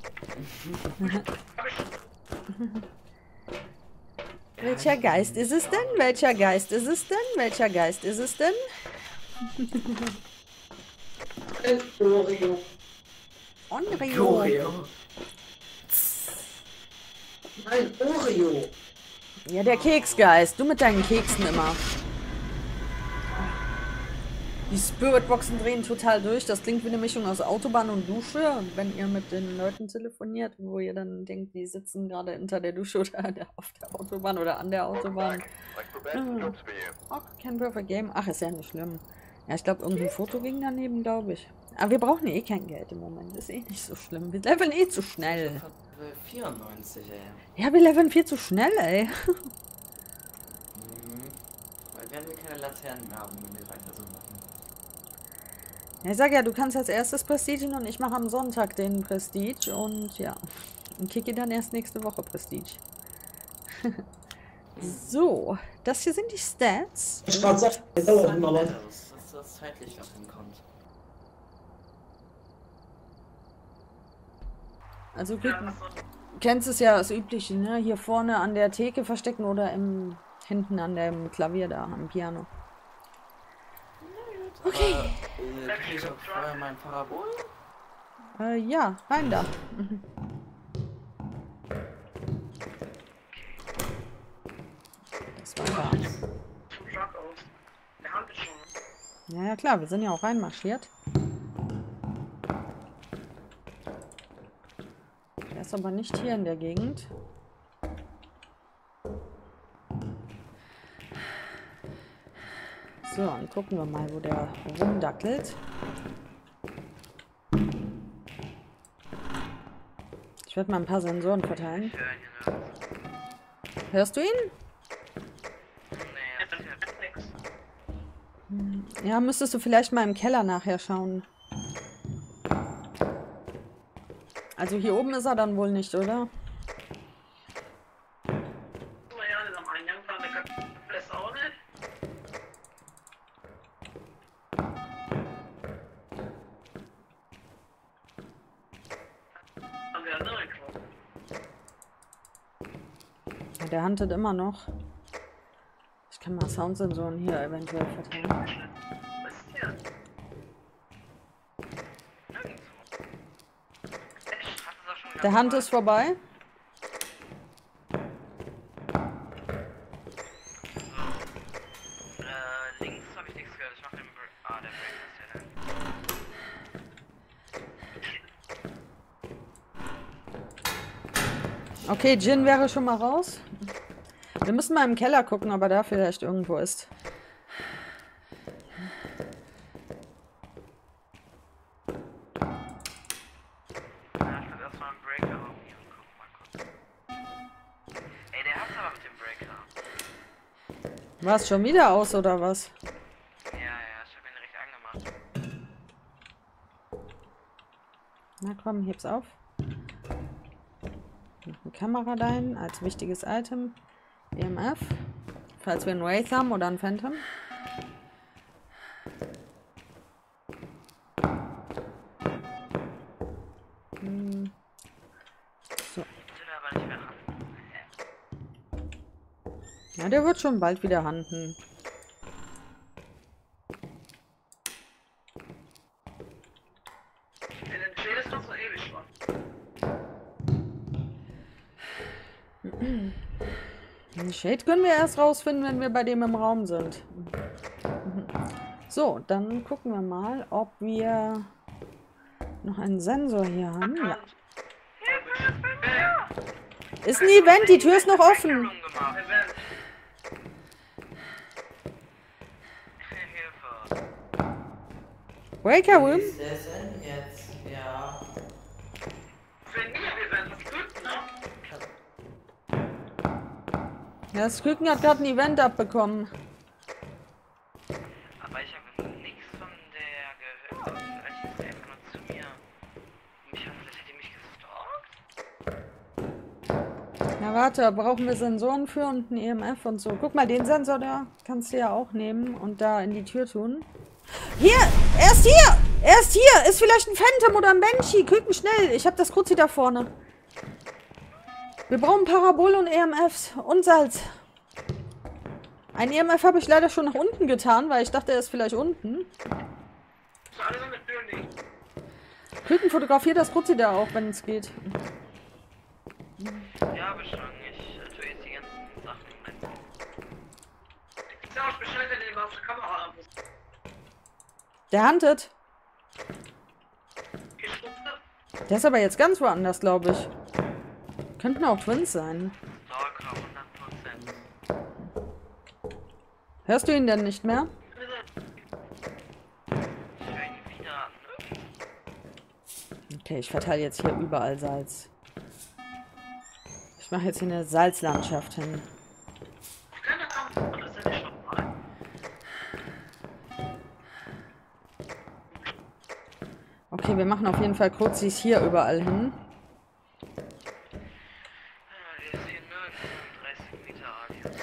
Welcher Geist ist es denn? Welcher Geist ist es denn? Welcher Geist ist es denn? Ein Oreo. Onryo. Ein Oreo. Ja, der Keksgeist. Du mit deinen Keksen immer. Die Spiritboxen drehen total durch. Das klingt wie eine Mischung aus Autobahn und Dusche. Und wenn ihr mit den Leuten telefoniert, wo ihr dann denkt, die sitzen gerade hinter der Dusche oder auf der Autobahn oder an der Autobahn. Oh, kein perfect game. Ach, ist ja nicht schlimm. Ja, ich glaube, irgendein Foto ging daneben, glaube ich. Aber wir brauchen eh kein Geld im Moment. Ist eh nicht so schlimm. Wir leveln eh zu schnell. 94, ey. Ja, wir leveln viel zu schnell, ey. Weil werden wir keine Laternen mehr haben, wenn wir weiter so machen. Ja, ich sag ja, du kannst als erstes Prestige und ich mache am Sonntag den Prestige und ja. Und kicke dann erst nächste Woche Prestige. So, das hier sind die Stats. Ich gerade sagt, es dauert immer was. Dass das zeitlich noch hinkommt. Also du kennst es ja, das Übliche, ne? Hier vorne an der Theke verstecken oder hinten an dem Klavier da, am Piano. Okay. Aber, krieg ich auch vorher mein Parabol? Ja, rein da. Mhm. Das war da. Zum Truck aus. Der Hand ist schon. Ja, ja klar, wir sind ja auch reinmarschiert. Der ist aber nicht hier in der Gegend. So, dann gucken wir mal, wo der rumdackelt. Ich werde mal ein paar Sensoren verteilen. Ich höre ihn hier nirgends. Hörst du ihn? Nee, das ist ja nix. Ja, müsstest du vielleicht mal im Keller nachher schauen. Also hier oben ist er dann wohl nicht, oder? Ja, das am Eingang von der Kapelle ist auch nicht. Haben wir andere geklappt. Ja, der huntet immer noch. Ich kann mal Soundsensoren hier eventuell verteilen. Was ist hier? Nirgendwo. Echt? Hast du das schon wieder Der Hunt ist vorbei. Links habe ich nichts gehört. Ich mach den Break. Ah, der Break ist ja dann. Okay, Jin wäre schon mal raus. Wir müssen mal im Keller gucken, ob er da vielleicht irgendwo ist. Ja, ich würde erstmal einen Breaker irgendwie und gucken mal kurz. Ey, der hat's aber mit dem Breaker. War es schon wieder aus, oder was? Ja, ich habe ihn direkt angemacht. Na komm, heb's auf. Noch eine Kamera dahin als wichtiges Item. EMF. Falls wir einen Wraith haben oder einen Phantom. So. Ich will aber nicht mehr ran. Ja, der wird schon bald wieder handen. In den Chill ist noch so ewig schon. Den Shade können wir erst rausfinden, wenn wir bei dem im Raum sind. So, dann gucken wir mal, ob wir noch einen Sensor hier haben. Ja. Ist ein Event, die Tür ist noch offen. Hilfe. Breaker Room? Ist das denn jetzt? Ja. Wenn wir werden das gut, ne? Ja, das Küken hat gerade ein Event abbekommen. Aber ich habe nichts von der gehört. Vielleicht ist sie einfach nur zu mir. Ich hoffe, das hätte mich gestalkt. Ja, warte, brauchen wir Sensoren für und ein EMF und so. Guck mal, den Sensor da kannst du ja auch nehmen und da in die Tür tun. Hier! Er ist hier! Er ist hier! Ist vielleicht ein Phantom oder ein Banshee. Küken schnell. Ich habe das Kruzi da vorne. Wir brauchen Parabol und EMFs. Und Salz. Ein EMF habe ich leider schon nach unten getan, weil ich dachte, er ist vielleicht unten. Küken, fotografiert das Kruzi da auch, wenn es geht. Ja, bestimmt. Ich tue jetzt die ganzen Sachen mit. Ich sag euch Bescheid, wenn ihr mal auf der Kamera haben. Der huntet. Geschrumpft? Der ist aber jetzt ganz woanders, glaube ich. Könnten auch Twins sein. Stalker, 100%. Hörst du ihn denn nicht mehr? Ich höre ihn wieder. Okay, ich verteile jetzt hier überall Salz. Ich mache jetzt hier eine Salzlandschaft hin. Keine Kamera, das ist ja nicht normal. Okay, wir machen auf jeden Fall Kruzis hier überall hin. Ja, ist hier nirgends 30 Meter Radius.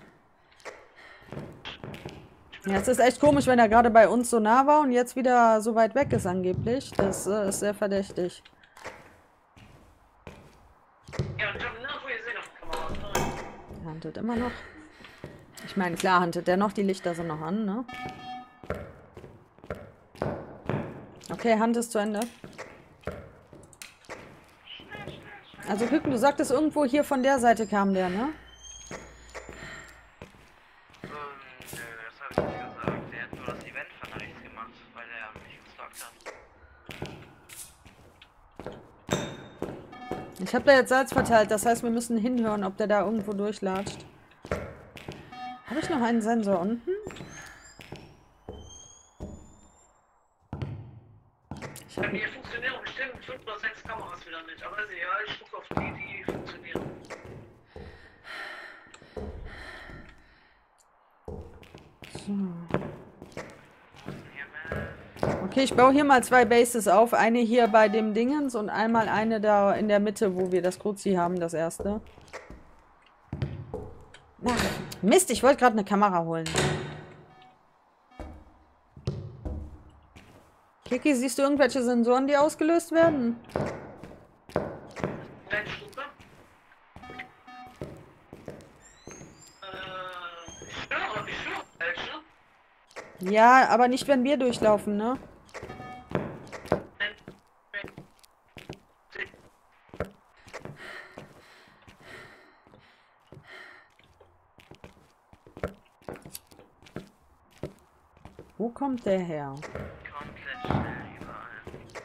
Ja, es ist echt komisch, wenn er gerade bei uns so nah war und jetzt wieder so weit weg ist angeblich. Das ist sehr verdächtig. Ja, ich habe nirgendwo gesehen auf der Kamera. Sorry. Er huntet immer noch. Ich meine, klar huntet der noch, die Lichter sind noch an, ne? Okay, Hand ist zu Ende. Also Küken, du sagtest irgendwo hier von der Seite kam der, ne? Nö, das habe ich nicht gesagt. Der hat nur das Event von rechts gemacht, weil er mich gestalkt hat. Ich habe da jetzt Salz verteilt, das heißt, wir müssen hinhören, ob der da irgendwo durchlatscht. Habe ich noch einen Sensor unten? Bei mir funktionieren bestimmt 5 oder 6 Kameras wieder nicht, aber also, ja, ich gucke auf die funktionieren. So. Okay, ich baue hier mal 2 Bases auf. Eine hier bei dem Dingens und einmal eine da in der Mitte, wo wir das Kruzi haben, das erste. Ach, Mist, ich wollte gerade eine Kamera holen. Kiki, siehst du irgendwelche Sensoren, die ausgelöst werden? Stufe? Ich höre welche. Ja, aber nicht, wenn wir durchlaufen, ne? Wo kommt der her? Komplett schnell überall.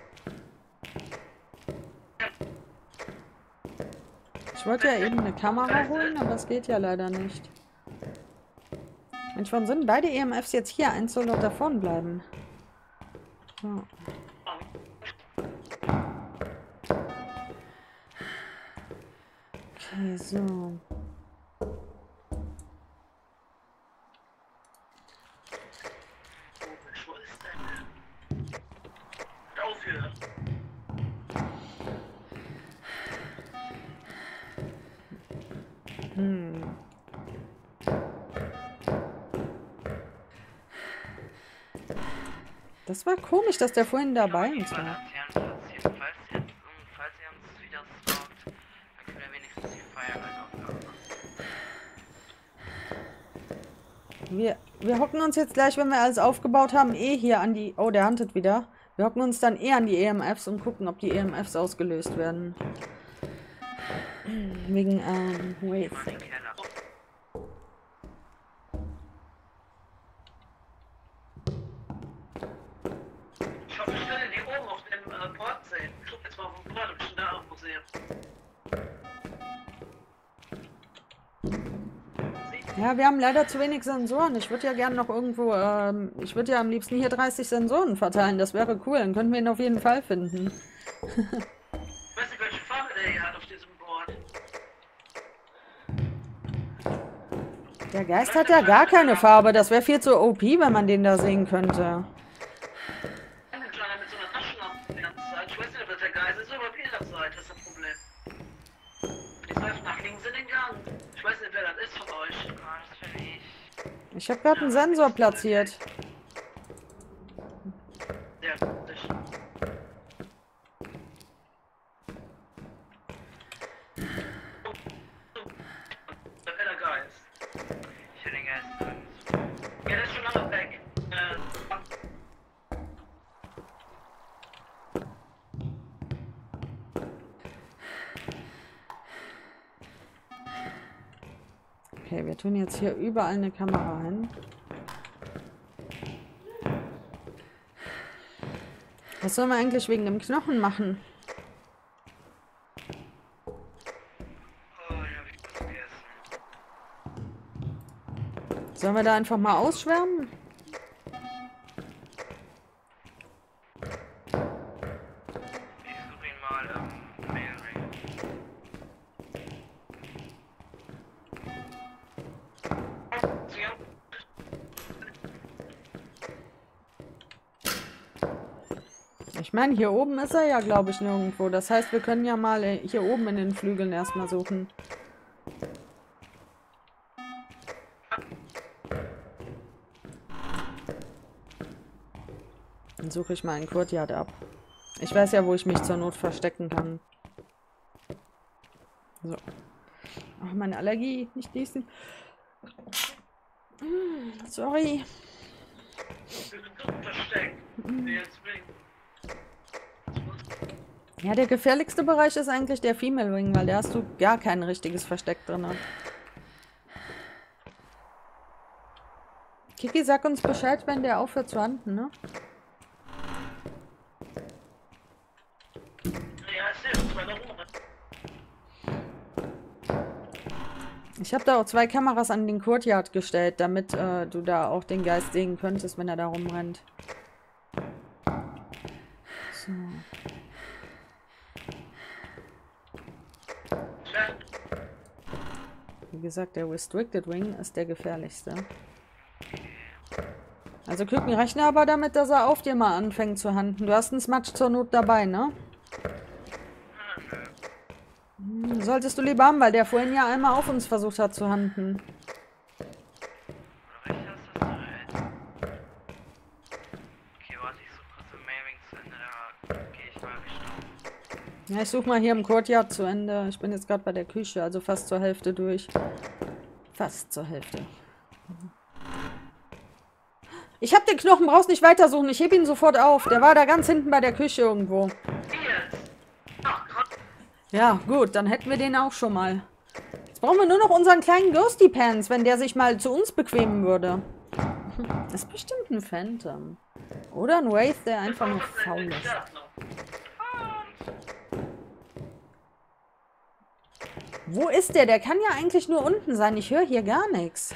Ich wollte ja eben eine Kamera holen, aber das geht ja leider nicht. Mensch, warum sind beide EMFs jetzt hier? Eins soll doch davon bleiben. So. Okay, so. Wo ist denn? Aufhören. Das war komisch, dass der vorhin dabei uns war. Falls ihr uns wieder stalkt, dann können wir wenigstens die Feuerwehr aufmachen. Wir hocken uns jetzt gleich, wenn wir alles aufgebaut haben, hier an die... Oh, der huntet wieder. Wir hocken uns dann an die EMFs und gucken, ob die EMFs ausgelöst werden. Wegen, Waze. Mal den Keller. Ich hoffe, ich kann die oben auf dem Port sehen. Ich guck jetzt mal auf dem Port, ob ich ihn da irgendwo sehe. Ja, wir haben leider zu wenig Sensoren. Ich würde ja gerne noch irgendwo, ich würde ja am liebsten hier 30 Sensoren verteilen. Das wäre cool, dann könnten wir ihn auf jeden Fall finden. Ich weiß nicht, welche Farbe der hier hat auf diesem Board. Der Geist hat ja gar keine Farbe. Das wäre viel zu OP, wenn man den da sehen könnte. Mit so einer Taschenlampe die ganze Zeit. Ich weiß nicht, ob der Geist ist, aber auf jeder Seite ist das Problem. Ich läuft nach links in den Gang. Ich weiß nicht, wer das ist von euch. Ah, das bin ich. Ich habe gerade einen Sensor platziert. Okay, wir tun jetzt hier überall eine Kamera hin. Was sollen wir eigentlich wegen dem Knochen machen? Oh, ja, hab ich was vergessen. Sollen wir da einfach mal ausschwärmen? Ich suche ihn mal im Mailring. Ich meine, hier oben ist er ja, glaube ich, nirgendwo. Das heißt, wir können ja mal hier oben in den Flügeln erstmal suchen. Dann suche ich mal einen Courtyard ab. Ich weiß ja, wo ich mich zur Not verstecken kann. So. Ach, meine Allergie. Nicht diesen. Sorry. Wir sind so versteckt. Wie jetzt bringt. Ja, der gefährlichste Bereich ist eigentlich der Female Wing, weil da hast du gar kein richtiges Versteck drin. Kiki, sag uns Bescheid, wenn der aufhört zu handeln, ne? Ja, ist der uns weiter rum. Ich habe da auch 2 Kameras an den Courtyard gestellt, damit du da auch den Geist sehen könntest, wenn er da rumrennt. So. Wie gesagt, der Restricted Wing ist der gefährlichste. Also Küken, rechne aber damit, dass er auf dir mal anfängt zu handen. Du hast einen Smudge zur Not dabei, ne? Solltest du lieber haben, weil der vorhin ja einmal auf uns versucht hat zu handen. Okay, warte, ich suche kurz im Mailring zu Ende, da gehe ich mal Richtung. Ja, ich suche mal hier im Courtyard zu Ende. Ich bin jetzt gerade bei der Küche, also fast zur Hälfte durch. Fast zur Hälfte. Ich hab den Knochen, brauchst nicht weitersuchen. Ich heb ihn sofort auf. Der war da ganz hinten bei der Küche irgendwo. Ja, gut, dann hätten wir den auch schon mal. Jetzt brauchen wir nur noch unseren kleinen Ghosty Pants, wenn der sich mal zu uns bequemen würde. Das ist bestimmt ein Phantom. Oder ein Wraith, der einfach nur faul ist. Wo ist der? Der kann ja eigentlich nur unten sein. Ich höre hier gar nichts.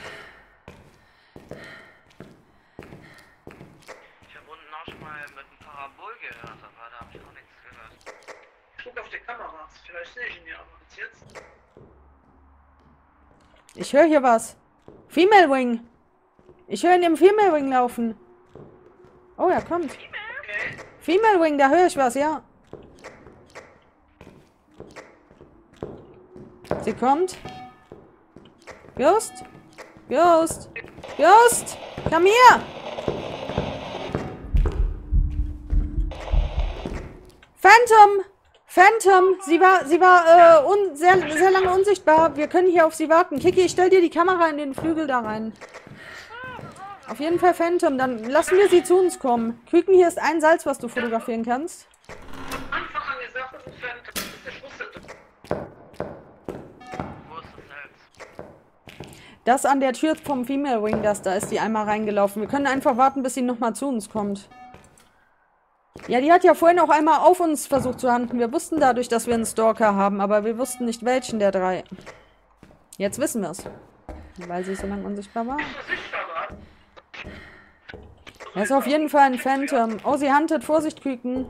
Ich habe unten auch schon mal mit einem Parabol gehört, aber da habe ich auch nichts gehört. Ich gucke auf die Kameras, vielleicht sehe ich ihn ja, aber bis jetzt. Ich höre hier was. Female Wing. Ich höre ihn im Female Wing laufen. Oh, er kommt. Okay. Female Wing, da höre ich was, ja. Sie kommt. Ghost? Ghost? Ghost? Komm hier! Phantom! Phantom! Sie war sehr lange unsichtbar. Wir können hier auf sie warten. Kiki, ich stell dir die Kamera in den Flügel da rein. Auf jeden Fall Phantom. Dann lassen wir sie zu uns kommen. Küken, hier ist ein Salz, was du fotografieren kannst. Von Anfang an gesagt, das ist Phantom. Das ist der Schlüssel. Wo ist das Salz? Das an der Tür vom Female Wing, da ist die einmal reingelaufen. Wir können einfach warten, bis sie nochmal zu uns kommt. Ja, die hat ja vorhin auch einmal auf uns versucht zu handen. Wir wussten dadurch, dass wir einen Stalker haben, aber wir wussten nicht, welchen der 3. Jetzt wissen wir es. Weil sie so lange unsichtbar war. Er ist auf jeden Fall ein Phantom. Oh, sie huntet. Vorsicht, Küken.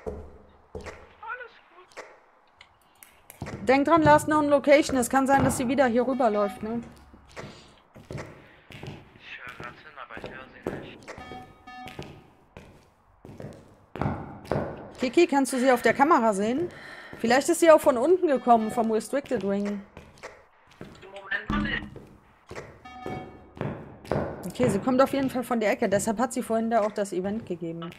Denk dran, Last Known Location. Es kann sein, dass sie wieder hier rüberläuft, ne? Ich höre gerade hin, aber ich höre sie nicht. Kiki, kannst du sie auf der Kamera sehen? Vielleicht ist sie auch von unten gekommen, vom Restricted Wing. Im Moment noch nicht. Okay, sie kommt auf jeden Fall von der Ecke. Deshalb hat sie vorhin da auch das Event gegeben.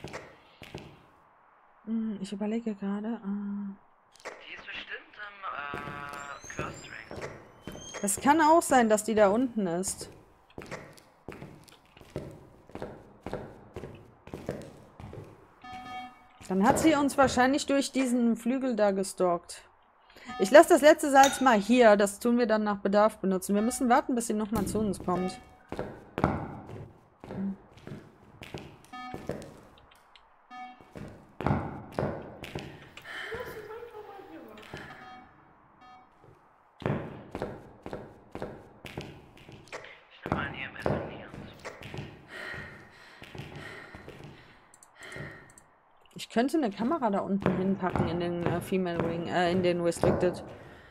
Ich überlege gerade. Die ist bestimmt im Cursed Ring. Es kann auch sein, dass die da unten ist. Dann hat sie uns wahrscheinlich durch diesen Flügel da gestalkt. Ich lasse das letzte Salz mal hier. Das tun wir dann nach Bedarf benutzen. Wir müssen warten, bis sie nochmal zu uns kommt. Ich nehme einen EMF in die Hand. Ich könnte eine Kamera da unten hinpacken in den Female Wing, in den Restricted.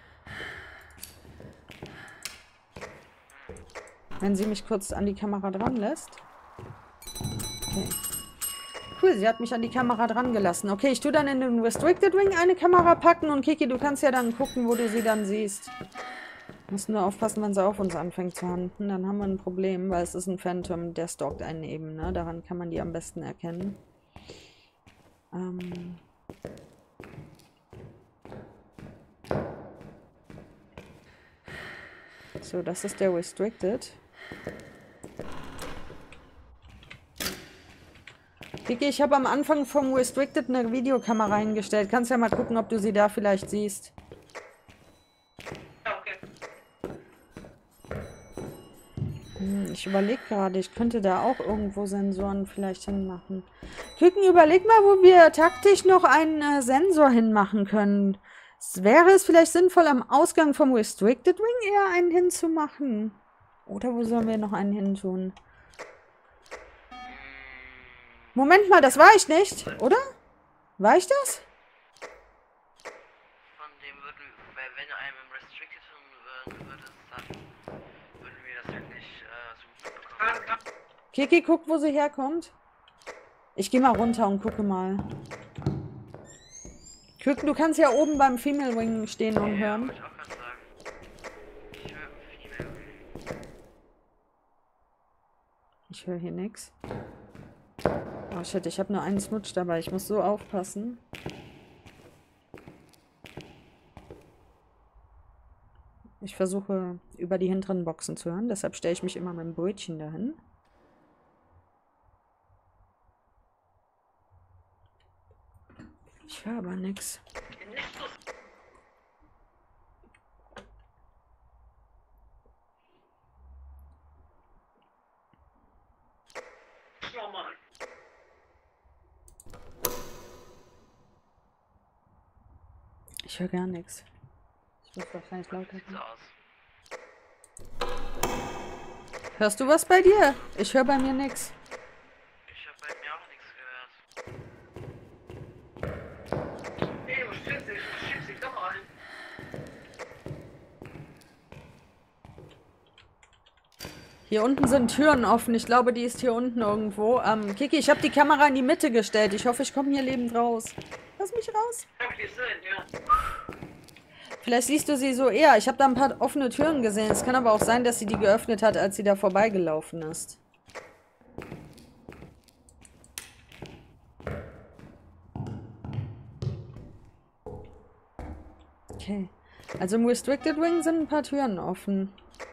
Wenn sie mich kurz an die Kamera dran lässt. Okay. Cool, sie hat mich an die Kamera dran gelassen. Okay, ich tue dann in den Restricted Wing eine Kamera packen und Kiki, du kannst ja dann gucken, wo du sie dann siehst. Musst nur aufpassen, wenn sie auf uns anfängt zu handeln. Dann haben wir ein Problem, weil es ist ein Phantom, der stalkt einen eben, ne? Daran kann man die am besten erkennen. So, das ist der Restricted. Kiki, ich habe am Anfang vom Restricted eine Videokamera eingestellt. Kannst ja mal gucken, ob du sie da vielleicht siehst. Ja, okay. Ich überlege gerade, ich könnte da auch irgendwo Sensoren vielleicht hinmachen. Küken, überleg mal, wo wir taktisch noch einen Sensor hinmachen können. Wäre es vielleicht sinnvoll, am Ausgang vom Restricted Wing eher einen hinzumachen? Oder wo sollen wir noch einen hin tun? Moment mal, das war ich nicht, oder? War ich das? Von dem würden, wenn einem im Restricted würde, dann würden wir das wirklich so mitbekommen. Kiki, guck, wo sie herkommt. Ich gehe mal runter und gucke mal. Küken, du kannst ja oben beim Female Wing stehen und hören. Ich auch gerade sagen. Ich höre Female. Ich höre hier nichts. Oh shit, ich habe nur einen Smutsch dabei. Ich muss so aufpassen. Ich versuche über die hinteren Boxen zu hören. Deshalb stelle ich mich immer mit dem Brötchen dahin. Ich höre aber nichts. Schau mal. Ich höre gar nichts. Ich muss wahrscheinlich lauter Sieht so sein. aus. Hörst du was bei dir? Ich höre bei mir nichts. Ich habe bei mir auch nichts gehört. Nee, wo steht sie? Schieb sie, komm rein. Hier unten sind Türen offen. Ich glaube, die ist hier unten irgendwo. Kiki, ich habe die Kamera in die Mitte gestellt. Ich hoffe, ich komme hier lebend raus. Lass mich raus. Hab ich gesehen, ja. Vielleicht siehst du sie so eher. Ich habe da ein paar offene Türen gesehen. Es kann aber auch sein, dass sie die geöffnet hat, als sie da vorbeigelaufen ist. Okay. Also im Restricted Wing sind ein paar Türen offen.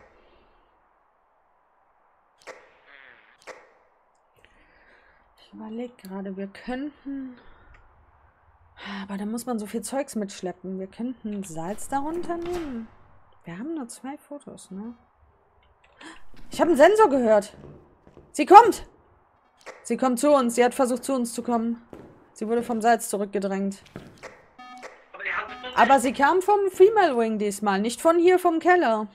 Ich überlege gerade, wir könnten... Aber da muss man so viel Zeugs mitschleppen. Wir könnten Salz darunter nehmen. Wir haben nur 2 Fotos, ne? Ich habe einen Sensor gehört. Sie kommt! Sie kommt zu uns. Sie hat versucht, zu uns zu kommen. Sie wurde vom Salz zurückgedrängt. Aber die haben es Aber sie kam vom Female Wing diesmal, nicht von hier vom Keller.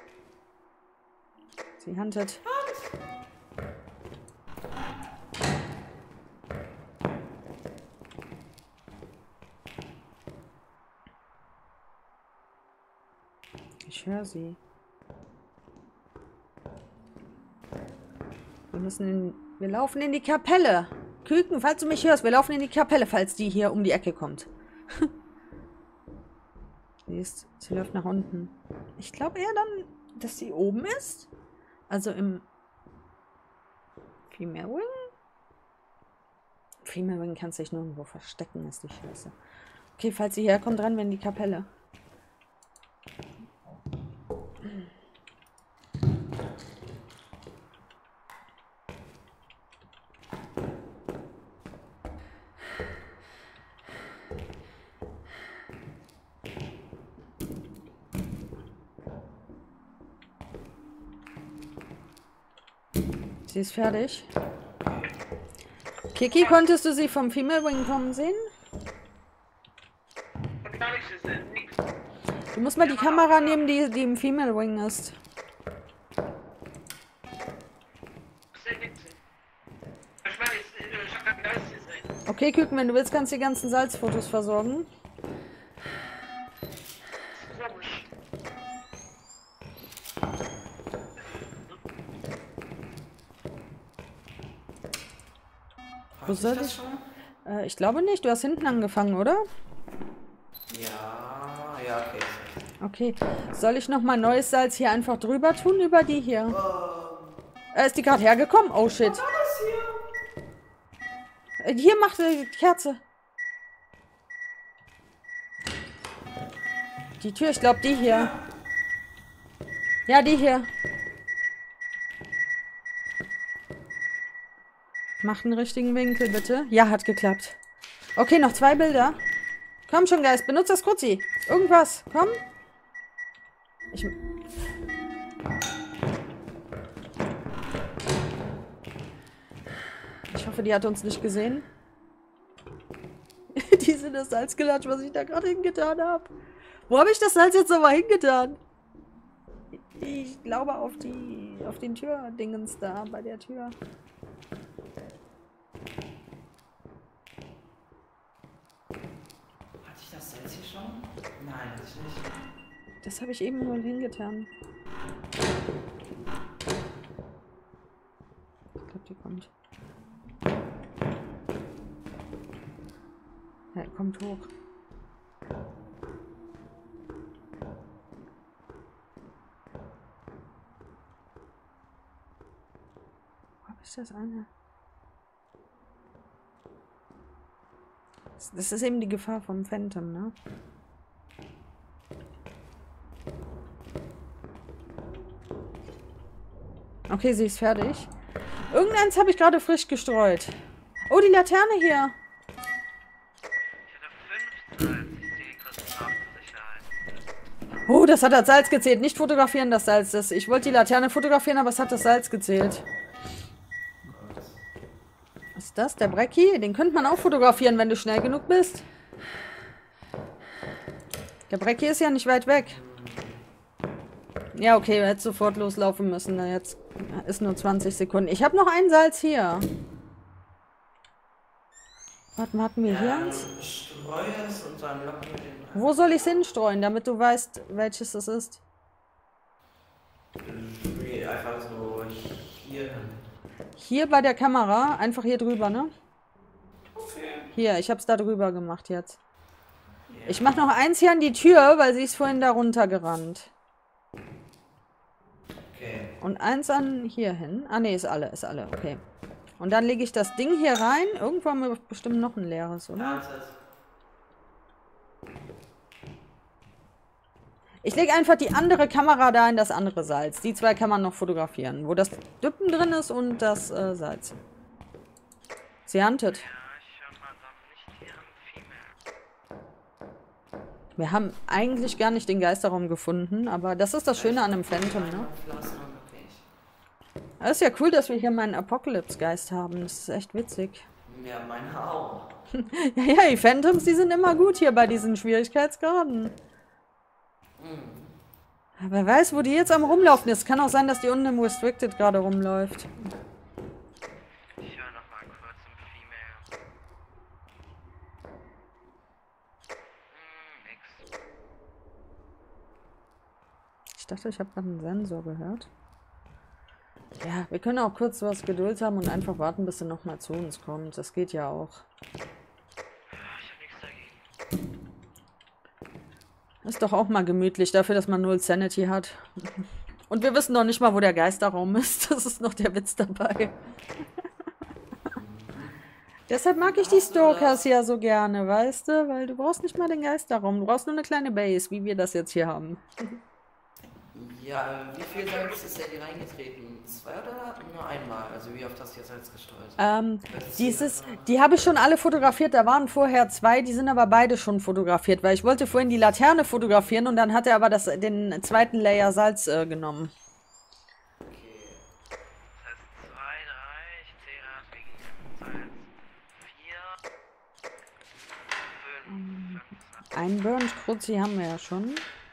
Sie huntet. Ich höre sie. Wir laufen in die Kapelle. Küken, falls du mich hörst, wir laufen in die Kapelle, falls die hier um die Ecke kommt. Sie läuft nach unten. Ich glaube eher dann, dass sie oben ist. Also im Female Wing? Female Wing kannst du dich nirgendwo verstecken, ist die Scheiße. Okay, falls sie herkommt, rennen wir in die Kapelle. Sie ist fertig. Kiki, konntest du sie vom Female Wing kommen sehen? Hab gar nichts gesehen. Nix. Du musst mal die Kamera nehmen, die im Female Wing ist. Sehr witzig. Ich meine, ich hab keinen Geist gesehen. Okay, Küken, wenn du willst, kannst du die ganzen Salzfotos versorgen. Komisch. Wo soll das ich? schon? Ich glaube nicht. Du hast hinten angefangen, oder? Ja, ja, okay. Okay. Soll ich nochmal neues Salz hier einfach drüber tun, über die hier? Ist die gerade hergekommen? Oh, shit. Was war das hier? Hier, mach die Kerze. Die Tür, ich glaube, die hier. Ja, die hier. Mach einen richtigen Winkel, bitte. Ja, hat geklappt. Okay, noch 2 Bilder. Komm schon, Geist, benutzt das Kruzi. Irgendwas, komm. Ich hoffe, die hat uns nicht gesehen. Die sind das Salz gelatscht, was ich da gerade hingetan habe. Wo habe ich das Salz jetzt nochmal hingetan? Ich glaube auf den Türdingens da, bei der Tür. Hatte ich das Salz hier schon? Nein, hatte ich nicht. Das habe ich eben nur hingetan. Ich glaube, die kommt. Ja, kommt hoch. Wo ist das eine? Das ist eben die Gefahr vom Phantom, ne? Okay, sie ist fertig. Irgendeins habe ich gerade frisch gestreut. Oh, die Laterne hier. Ich hatte 5 Salz. Ich sehe kurz nach zur Sicherheit. Oh, das hat das Salz gezählt. Nicht fotografieren, das Salz. Ich wollte die Laterne fotografieren, aber es hat das Salz gezählt. Was ist das? Der Brecki? Den könnte man auch fotografieren, wenn du schnell genug bist. Der Brecki ist ja nicht weit weg. Ja, okay, du hättest sofort loslaufen müssen. Jetzt ist nur 20 Sekunden. Ich habe noch ein Salz hier. Warte mal, hatten wir hier eins? Streu es und dann locken wir den rein. Wo soll ich es hinstreuen, damit du weißt, welches es ist? Nee, einfach so hier hin. Hier bei der Kamera, einfach hier drüber, ne? Okay. Hier, ich habe es da drüber gemacht jetzt. Ich mache noch eins hier an die Tür, weil sie ist vorhin da runtergerannt. Okay. Und eins an hier hin. Ah, ne, ist alle, okay. Und dann lege ich das Ding hier rein. Irgendwo haben wir bestimmt noch ein leeres, oder? Ja, das ist. Ich lege einfach die andere Kamera da in das andere Salz. Die 2 kann man noch fotografieren. Wo das Düppen drin ist und das Salz. Sie huntet. Ja, ich höre mal dann nicht hier am Female. Wir haben eigentlich gar nicht den Geisterraum gefunden, aber das ist das Schöne an einem Phantom, ne? Das ist ja cool, dass wir hier meinen Apocalypse-Geist haben. Das ist echt witzig. Ja, meine auch. Ja, die Phantoms, die sind immer gut hier bei diesen Schwierigkeitsgraden. Aber wer weiß, wo die jetzt am rumlaufen ist. Kann auch sein, dass die unten im Restricted gerade rumläuft. Ich höre noch mal kurz im Female. Nix. Ich dachte, ich habe gerade einen Sensor gehört. Ja, wir können auch kurz was Geduld haben und einfach warten, bis sie nochmal zu uns kommt. Das geht ja auch. Ich hab nichts dagegen. Ist doch auch mal gemütlich, dafür, dass man 0 Sanity hat. Und wir wissen noch nicht mal, wo der Geisterraum ist. Das ist noch der Witz dabei. Deshalb mag ich die Stalkers ja so gerne, weißt du? Weil du brauchst nicht mal den Geisterraum. Du brauchst nur eine kleine Base, wie wir das jetzt hier haben. Ja, wie viel Salz ist denn hier reingetreten? 2 oder nur einmal? Also wie oft hast du jetzt Salz gestreut? Die habe ich schon alle fotografiert. Da waren vorher 2, die sind aber beide schon fotografiert, weil ich wollte vorhin die Laterne fotografieren und dann hat er aber den zweiten Layer Salz genommen. Okay. Das heißt 2, Ein Burnt Kruzzi haben wir ja schon.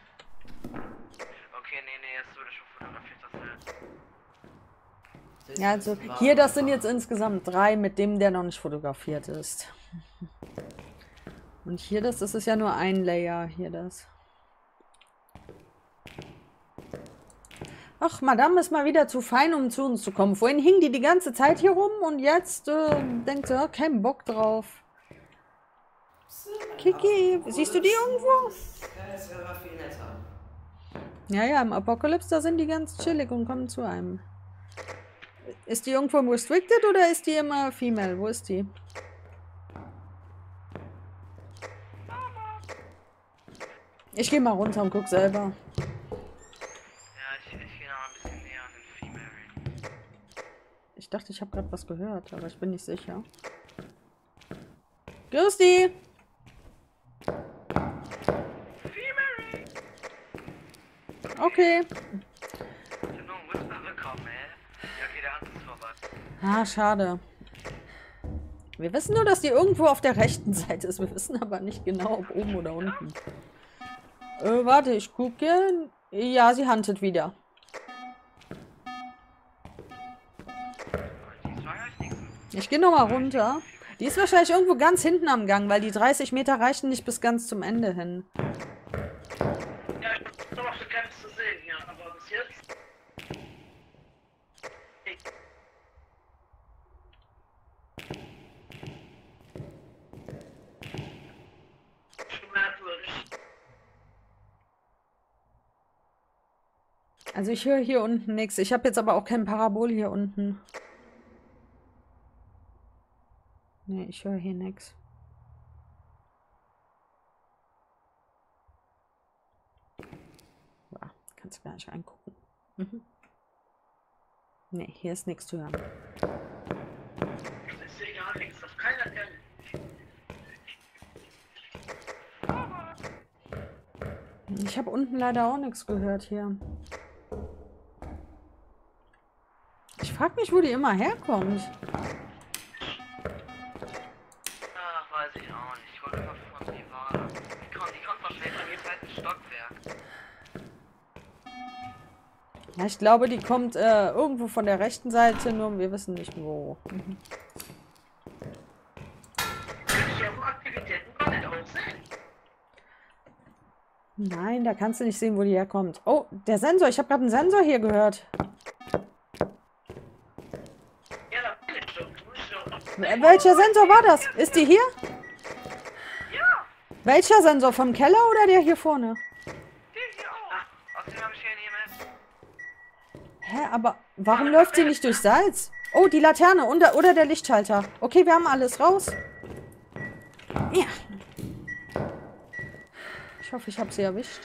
Okay, nee, jetzt wurde schon fotografiert, das Ja, also hier, das sind jetzt insgesamt 3 mit dem, der noch nicht fotografiert ist. Und hier, das ist ja nur ein Layer, hier das. Ach, Madame ist mal wieder zu fein, um zu uns zu kommen. Vorhin hing die ganze Zeit hier rum und jetzt denkt sie, kein Bock drauf. Kiki, siehst du die irgendwo? Das wäre viel netter. Ja, im Apocalypse, da sind die ganz chillig und kommen zu einem. Ist die irgendwo im Restricted oder ist die immer Female? Wo ist die? Ich gehe mal runter und guck selber. Ich gehe noch ein bisschen näher an den Female. Ich dachte, ich habe gerade was gehört, aber ich bin nicht sicher. Grüß die! Okay. Ah, schade. Wir wissen nur, dass die irgendwo auf der rechten Seite ist. Wir wissen aber nicht genau, ob oben oder unten. Warte, ich gucke. Ja, sie huntet wieder. Ich gehe nochmal runter. Die ist wahrscheinlich irgendwo ganz hinten am Gang, weil die 30 Meter reichen nicht bis ganz zum Ende hin. Ja, ich bin noch begrenzt zu sehen hier, aber bis jetzt. Schon merkwürdig. Also ich höre hier unten nichts. Ich habe jetzt aber auch kein Parabol hier unten. Nee, ich höre hier nichts. Ja, kannst du gar nicht reingucken. Mhm. Nee, hier ist nichts zu hören. Ich sehe gar nichts, das keiner kennt. Ich habe unten leider auch nichts gehört hier. Ich frage mich, wo die immer herkommt. Ach, weiß ich auch nicht. Ich wollte einfach von die Ware. Die kommt wahrscheinlich von jedem zweiten Stockwerk. Ja, ich glaube, die kommt irgendwo von der rechten Seite, nur wir wissen nicht wo. Mhm. Kann ich auch Aktivitäten gar nicht aussehen? Nein, da kannst du nicht sehen, wo die herkommt. Oh, der Sensor. Ich habe gerade einen Sensor hier gehört. Ja, da bin ich schon. Welcher Sensor war das? Ist die hier? Ja, Welcher Sensor? Vom Keller oder der hier vorne? die hier auch. Außerdem habe ich hier ein EMS. Hä, aber warum läuft sie nicht durch Salz? Oh, die Laterne oder der Lichtschalter. Okay, wir haben alles raus. Ja. Ich hoffe, ich habe sie erwischt.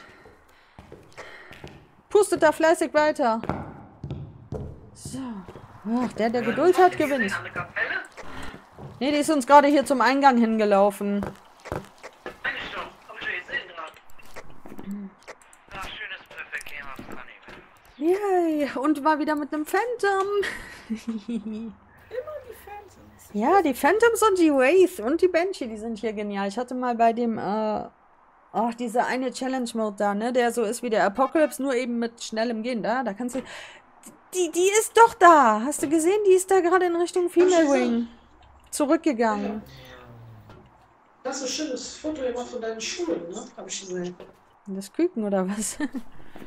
Pustet da fleißig weiter. So. Ach, der Geduld hat, gewinnt. Eine Kapelle? Nee, die ist uns gerade hier zum Eingang hingelaufen. Meine schon. Hab ich schon gesehen gerade. Ach, schönes Perfect Game of Sunny. Yay, und mal wieder mit einem Phantom. Immer die Phantoms. Ja, die Phantoms und die Wraith und die Banshee, die sind hier genial. Ich hatte mal bei dem, diese eine Challenge-Mode da, ne, der so ist wie der Apocalypse, nur eben mit schnellem Gehen, da kannst du, die ist doch da. Hast du gesehen? Die ist da gerade in Richtung Female Wing zurückgegangen. Das ist ein schönes Foto gemacht von deinen Schuhen, ne? Hab ich gesehen. Das Küken oder was? Nee,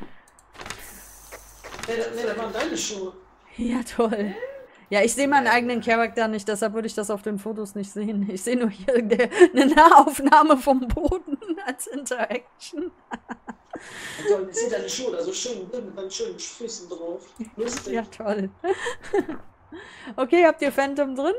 das waren deine Schuhe. Ja, toll. Ja, ich sehe meinen eigenen Charakter nicht, deshalb würde ich das auf den Fotos nicht sehen. Ich sehe nur hier eine Nahaufnahme vom Boden als Interaction. Und sieh deine Schuhe da so schön mit deinen schönen Füßen drauf. Lustig. Ja, toll. Okay, habt ihr Phantom drin?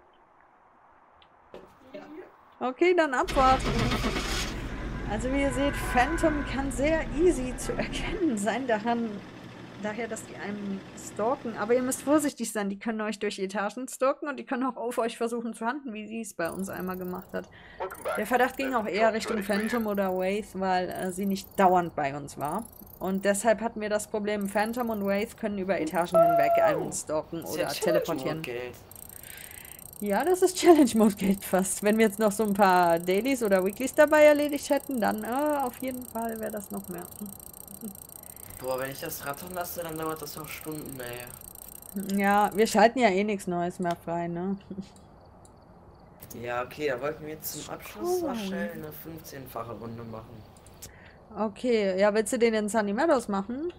Okay, dann abwarten. Also wie ihr seht, Phantom kann sehr easy zu erkennen sein, daher, dass die einem stalken. Aber ihr müsst vorsichtig sein, die können euch durch Etagen stalken und die können auch auf euch versuchen zu hunten, wie sie es bei uns einmal gemacht hat. Der Verdacht ging auch eher Richtung Phantom oder Wraith, weil sie nicht dauernd bei uns war. Und deshalb hatten wir das Problem, Phantom und Wraith können über Etagen hinweg einen stalken oder teleportieren. Ja, das ist Challenge-Mode geht fast. Wenn wir jetzt noch so ein paar Dailies oder Weeklies dabei erledigt hätten, dann auf jeden Fall wäre das noch mehr. Boah, wenn ich das rattern lasse, dann dauert das noch Stunden, ey. Ja, wir schalten ja eh nichts Neues mehr frei, ne? Ja, okay, da wollten wir jetzt zum Abschluss noch schnell eine 15-fache Runde machen. Okay, ja, willst du den in Sunny Meadows machen?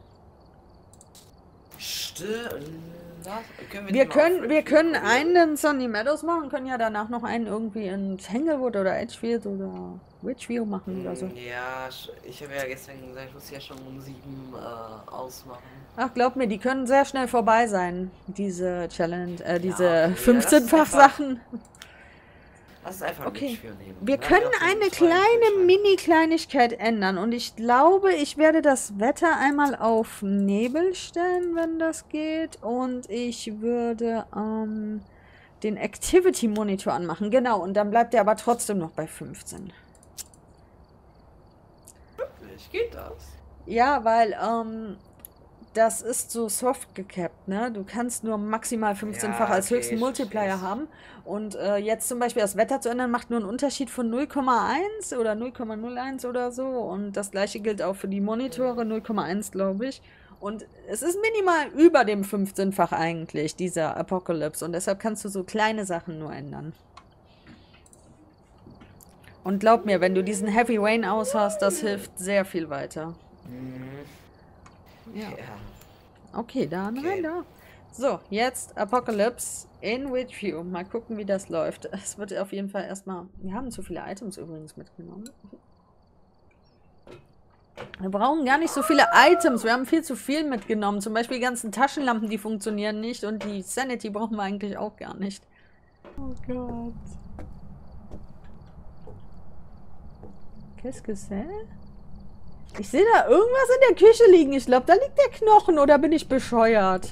Wir können einen in Sunny Meadows machen, können ja danach noch einen irgendwie in Tanglewood oder Edgefield oder Ridgeview machen oder so. Ja, ich habe ja gestern gesagt, ich muss ja schon um 7 ausmachen. Ach, glaub mir, die können sehr schnell vorbei sein, diese Challenge, diese 15-fach-Sachen. Das ist einfach okay. Wir können eine kleine Mini-Kleinigkeit ändern und ich glaube, ich werde das Wetter einmal auf Nebel stellen, wenn das geht, und ich würde den Activity Monitor anmachen. Genau, und dann bleibt er aber trotzdem noch bei 15. Wirklich? Geht das? Ja, weil das ist so soft gecapped, ne? Du kannst nur maximal 15-fach als höchsten Multiplier haben. Und jetzt zum Beispiel das Wetter zu ändern, macht nur einen Unterschied von 0,1 oder 0,01 oder so. Und das gleiche gilt auch für die Monitore, 0,1 glaube ich. Und es ist minimal über dem 15-fach eigentlich, dieser Apocalypse. Und deshalb kannst du so kleine Sachen nur ändern. Und glaub mir, wenn du diesen Heavy Rain aus hast, das hilft sehr viel weiter. Ja. Okay, dann rein da. So, jetzt Apocalypse in Ridgeview. Mal gucken, wie das läuft. Es wird auf jeden Fall erstmal... Wir haben zu viele Items übrigens mitgenommen. Wir brauchen gar nicht so viele Items. Wir haben viel zu viel mitgenommen. Zum Beispiel die ganzen Taschenlampen, die funktionieren nicht. Und die Sanity brauchen wir eigentlich auch gar nicht. Oh Gott. Qu'est-ce que c'est? Ich sehe da irgendwas in der Küche liegen. Ich glaube, da liegt der Knochen. Oder bin ich bescheuert?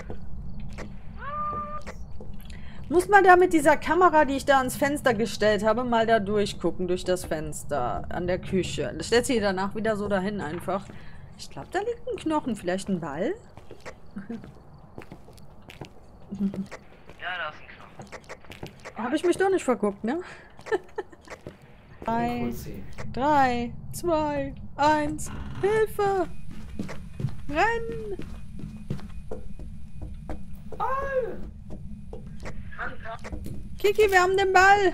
Muss mal da mit dieser Kamera, die ich da ans Fenster gestellt habe, mal da durchgucken. Durch das Fenster an der Küche. Das stellt sich danach wieder so dahin einfach. Ich glaube, da liegt ein Knochen. Vielleicht ein Ball? Ja, da ist ein Knochen. Habe ich mich doch nicht verguckt, ne? 3, 2, 1, Hilfe! Rennen! Ball! Kiki, wir haben den Ball!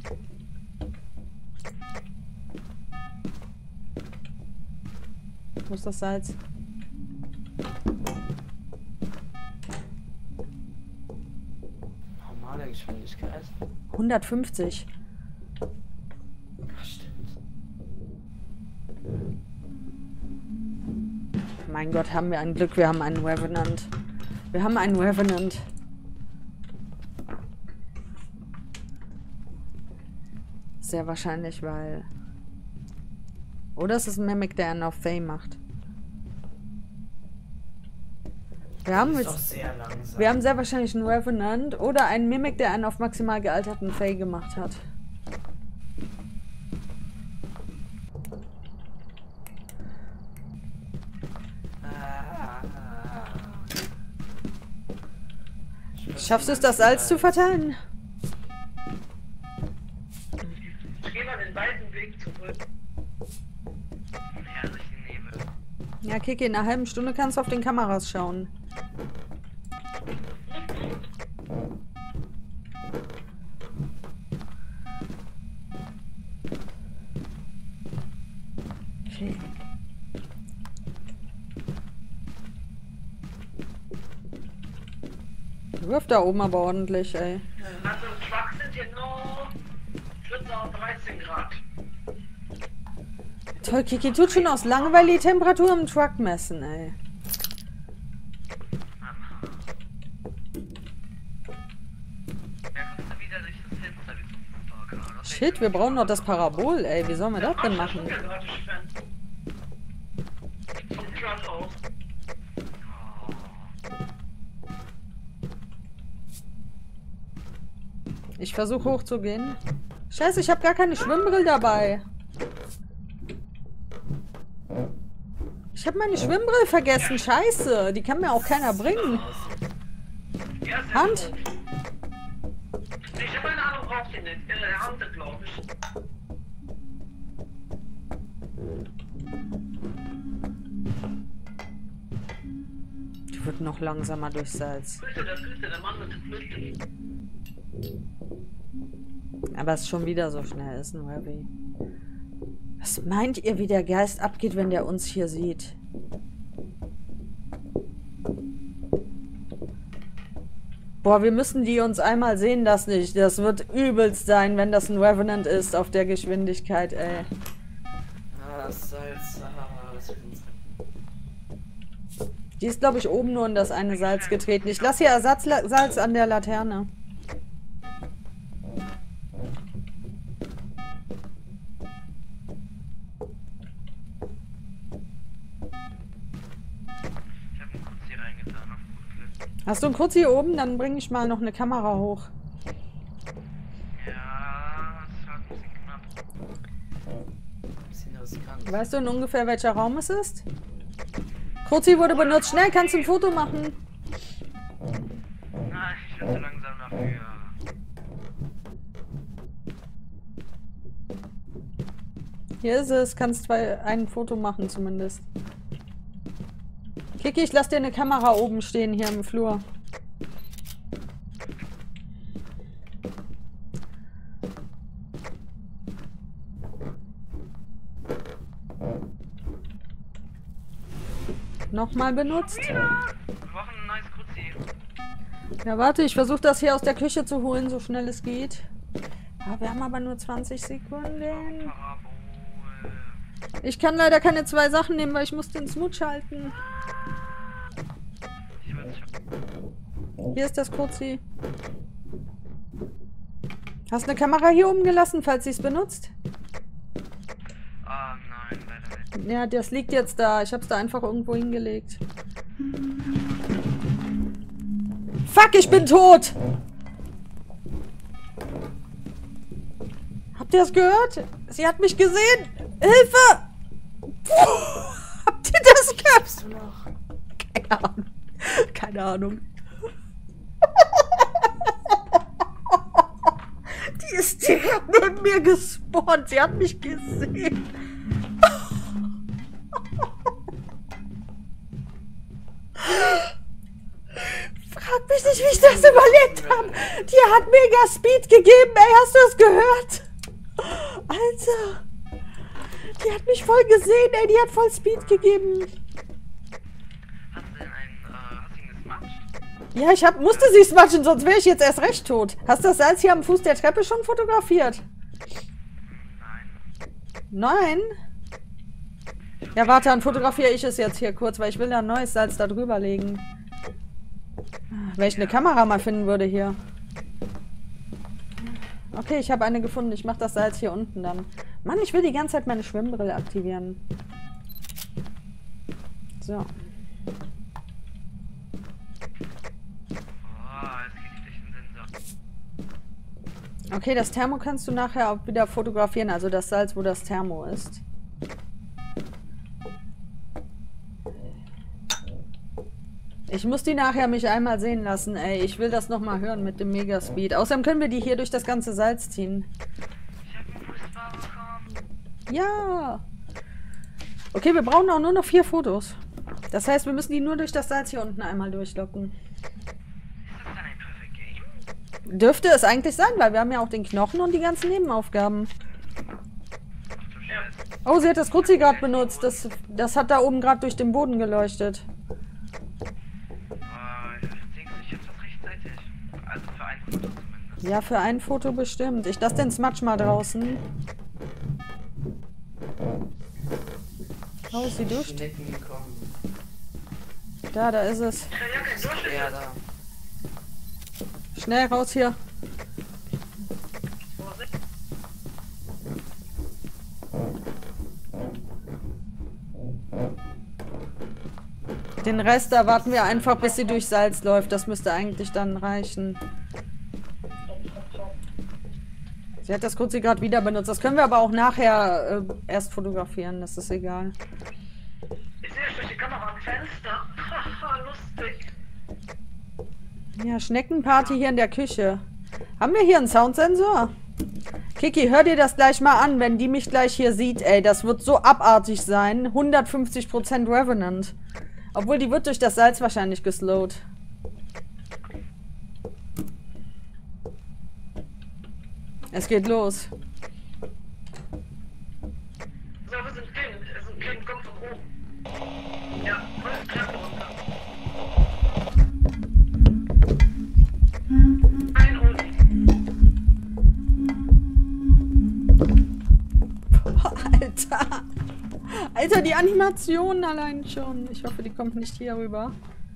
Wo ist das Salz? Normale Geschwindigkeit. 150. Mein Gott, haben wir ein Glück, wir haben einen Revenant. Wir haben einen Revenant. Sehr wahrscheinlich, weil... Oder es ist ein Mimic, der einen auf Faye macht. Wir haben sehr wahrscheinlich einen Revenant oder einen Mimic, der einen auf maximal gealterten Faye gemacht hat. Schaffst du es, das Salz zu verteilen? Ich gehe mal den weiten Weg zurück. Ja, durch den Nebel. Ja, Kiki, in einer halben Stunde kannst du auf den Kameras schauen. Okay. Wirft da oben aber ordentlich, ey. Also im Truck sind hier nur 13 Grad. Toll, Kiki tut schon aus Langeweile die Temperatur im Truck messen, ey. Shit, wir brauchen noch das Parabol, ey. Wie sollen wir das denn machen? Ich versuche hochzugehen. Scheiße, ich habe gar keine Schwimmbrille dabei. Ich habe meine Schwimmbrille vergessen. Scheiße, die kann mir auch keiner bringen. Hand? macht ihn nicht. Er handelt, glaube ich. Die wird noch langsamer durch Salz. Grüße, der Mann mit dem Flüchtling. Aber es schon wieder so schnell ist, nur wie. Was meint ihr, wie der Geist abgeht, wenn der uns hier sieht? Boah, wir müssen die uns einmal sehen, das nicht. Das wird übelst sein, wenn das ein Revenant ist auf der Geschwindigkeit, ey. Ah, Salz. Das wird uns. Die ist, glaube ich, oben nur in das eine Salz getreten. Ich lasse hier Ersatzsalz an der Laterne. Hast du einen Kurz hier oben? Dann bringe ich mal noch eine Kamera hoch. Ja, das war ein bisschen knapp. Bisschen riskant. Weißt du in ungefähr, welcher Raum es ist? Kurzi wurde benutzt. Schnell, kannst du ein Foto machen. Na, ich bin zu langsam dafür. Hier ist es. Kannst ein Foto machen zumindest. Kiki, ich lass dir eine Kamera oben stehen hier im Flur. Nochmal benutzt. Wir machen ein neues Kruzi. Ja, warte, ich versuche das hier aus der Küche zu holen, so schnell es geht. Ah, wir haben aber nur 20 Sekunden. Parabol. Ich kann leider keine 2 Sachen nehmen, weil ich muss den Smooch halten. Ich weiß schon. Hier ist das Kurzi. Hast eine Kamera hier oben gelassen, falls sie es benutzt? Ah, nein, leider nicht. Ja, das liegt jetzt da. Ich hab's da einfach irgendwo hingelegt. Fuck, ich bin tot! Habt ihr das gehört? Sie hat mich gesehen! Hilfe! Puh, habt ihr das gehört? Du noch? Keine Ahnung. Keine Ahnung. Die ist direkt neben mir gespawnt. Sie hat mich gesehen. Frag mich nicht, wie ich das überlebt habe. Die hat mega Speed gegeben. Ey, hast du das gehört? Alter. Die hat mich voll gesehen, ey. Die hat voll Speed gegeben. Hast du denn hast du ihn gesmatscht? Ja, musste sie smatschen, sonst wäre ich jetzt erst recht tot. Hast du das Salz hier am Fuß der Treppe schon fotografiert? Nein. Nein? Ja, warte, dann fotografiere ich es jetzt hier kurz, weil ich will da ein neues Salz da drüber legen. Wenn ich eine Kamera mal finden würde hier. Okay, ich habe eine gefunden. Ich mache das Salz hier unten dann. Mann, ich will die ganze Zeit meine Schwimmbrille aktivieren. So. Oh, jetzt krieg ich den Sensor. Okay, das Thermo kannst du nachher auch wieder fotografieren. Also das Salz, wo das Thermo ist. Ich muss die nachher mich einmal sehen lassen, ey. Ich will das nochmal hören mit dem Megaspeed. Außerdem können wir die hier durch das ganze Salz ziehen. Ich hab einen Fußball bekommen. Ja! Okay, wir brauchen auch nur noch 4 Fotos. Das heißt, wir müssen die nur durch das Salz hier unten einmal durchlocken. Ist das dann ein Perfect Game? Dürfte es eigentlich sein, weil wir haben ja auch den Knochen und die ganzen Nebenaufgaben. Ach du Scheiße. Oh, sie hat das Kruzzi gerade benutzt. Das hat da oben gerade durch den Boden geleuchtet. Ich hab das rechtzeitig. Also für ein Foto zumindest. Ja, für ein Foto bestimmt. Ich lasse den Smudge mal draußen. Oh, ist sie durch? Schnecken gekommen. Da ist es. Ja, da. Schnell raus hier. Den Rest erwarten wir einfach, bis sie durch Salz läuft. Das müsste eigentlich dann reichen. Sie hat das Kruzzi gerade wieder benutzt. Das können wir aber auch nachher erst fotografieren. Das ist egal. Ich sehe euch durch die Kamera am Fenster. Haha, lustig. Ja, Schneckenparty hier in der Küche. Haben wir hier einen Soundsensor? Kiki, hör dir das gleich mal an, wenn die mich gleich hier sieht. Ey, das wird so abartig sein. 150% Revenant. Obwohl, die wird durch das Salz wahrscheinlich geslowt. Es geht los. So, wir sind Kind. Es ist ein Kind, kommt von oben. Ja, voll Treppe runter. Ein Uli. Alter. Alter, die Animation allein schon. Ich hoffe, die kommt nicht hier rüber.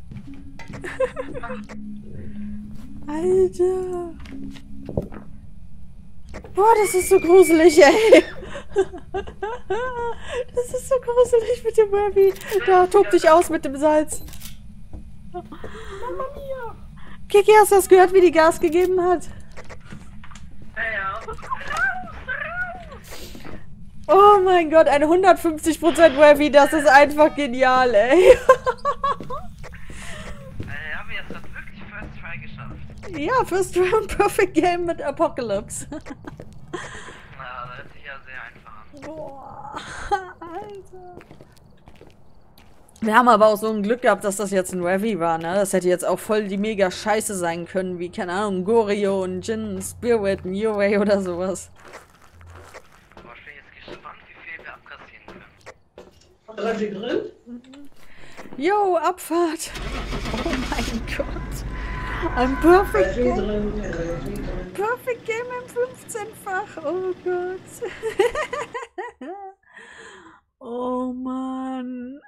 Alter. Boah, das ist so gruselig, ey. Das ist so gruselig mit dem Webby. Da, tob dich aus mit dem Salz. Mama mia. Kiki, hast du das gehört, wie die Gas gegeben hat? Ja. Oh mein Gott, eine 150% Webby, das ist einfach genial, ey. Haben wir jetzt das wirklich First Try geschafft? Ja, First Round Perfect Game mit Apocalypse. Na, das hört sich ja sehr einfach an. Boah, Alter. Wir haben aber auch so ein Glück gehabt, dass das jetzt ein Webby war, ne? Das hätte jetzt auch voll die mega Scheiße sein können, wie, keine Ahnung, Goryo und Jin, Spirit, New Way oder sowas. Aber ich bin jetzt gespannt, wie viel wir abkassieren können. Relativ drin? Yo, Abfahrt! Oh mein Gott! Ein Perfect Relativ Game! drin, relativ drin. Perfect Game im 15-fach! Oh Gott! Oh Mann!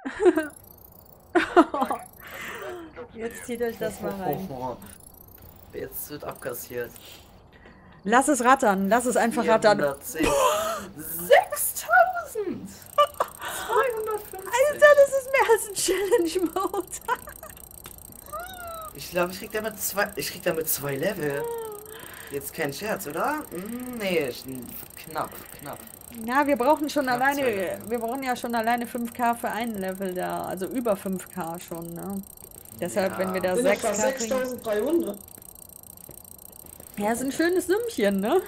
Jetzt zieht euch das mal rein. Jetzt wird abkassiert. Lass es rattern, lass es einfach rattern. 410. 6000! 250! Alter, das ist mehr als ein Challenge-Mode. Ich glaube, ich krieg damit zwei Level. Jetzt kein Scherz, oder? Nee, knapp. Ja, wir brauchen schon Knapp alleine, 2 Level. wir brauchen ja schon alleine 5k für ein Level da, also über 5k schon, ne? Deshalb, Ja. wenn wir da Sind ja 6k fast kriegen. 6300. Ja, ist ein schönes Sümmchen, ne?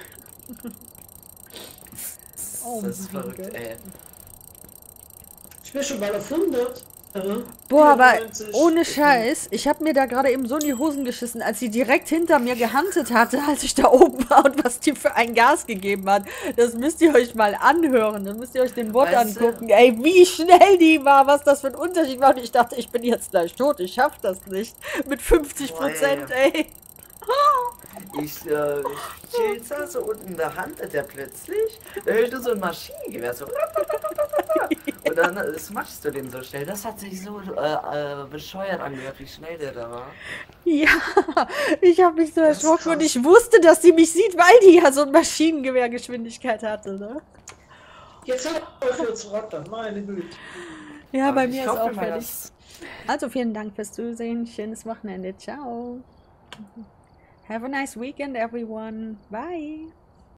Oh Das ist mein verrückt, Gott. ey. Ich bin schon bei der 100. Boah, aber 94. ohne Scheiß, ich habe mir da gerade eben so in die Hosen geschissen, als sie direkt hinter mir gehuntet hatte, als ich da oben war und was die für ein Gas gegeben hat. Das müsst ihr euch mal anhören, dann müsst ihr euch den Bot Weißt du- angucken. Ey, wie schnell die war, was das für ein Unterschied war. Und ich dachte, ich bin jetzt gleich tot, ich schaff das nicht. Mit 50%, Boah, ey. Ich chill da so unten in der Hand, der plötzlich hörte so ein Maschinengewehr so. Und dann machst du den so schnell. Das hat sich so bescheuert angehört, wie schnell der da war. Ja, ich habe mich so Das ist erschrocken und krass. ich wusste, dass sie mich sieht, weil die ja so ein Maschinengewehrgeschwindigkeit hatte, ne? Jetzt hat er aufgehört zu rattern, meine Güte. Ja, Aber bei ich mir ist hoffe auch mal, fertig. dass- Also vielen Dank fürs Zusehen. Schönes Wochenende. Ciao. Have a nice weekend, everyone. Bye.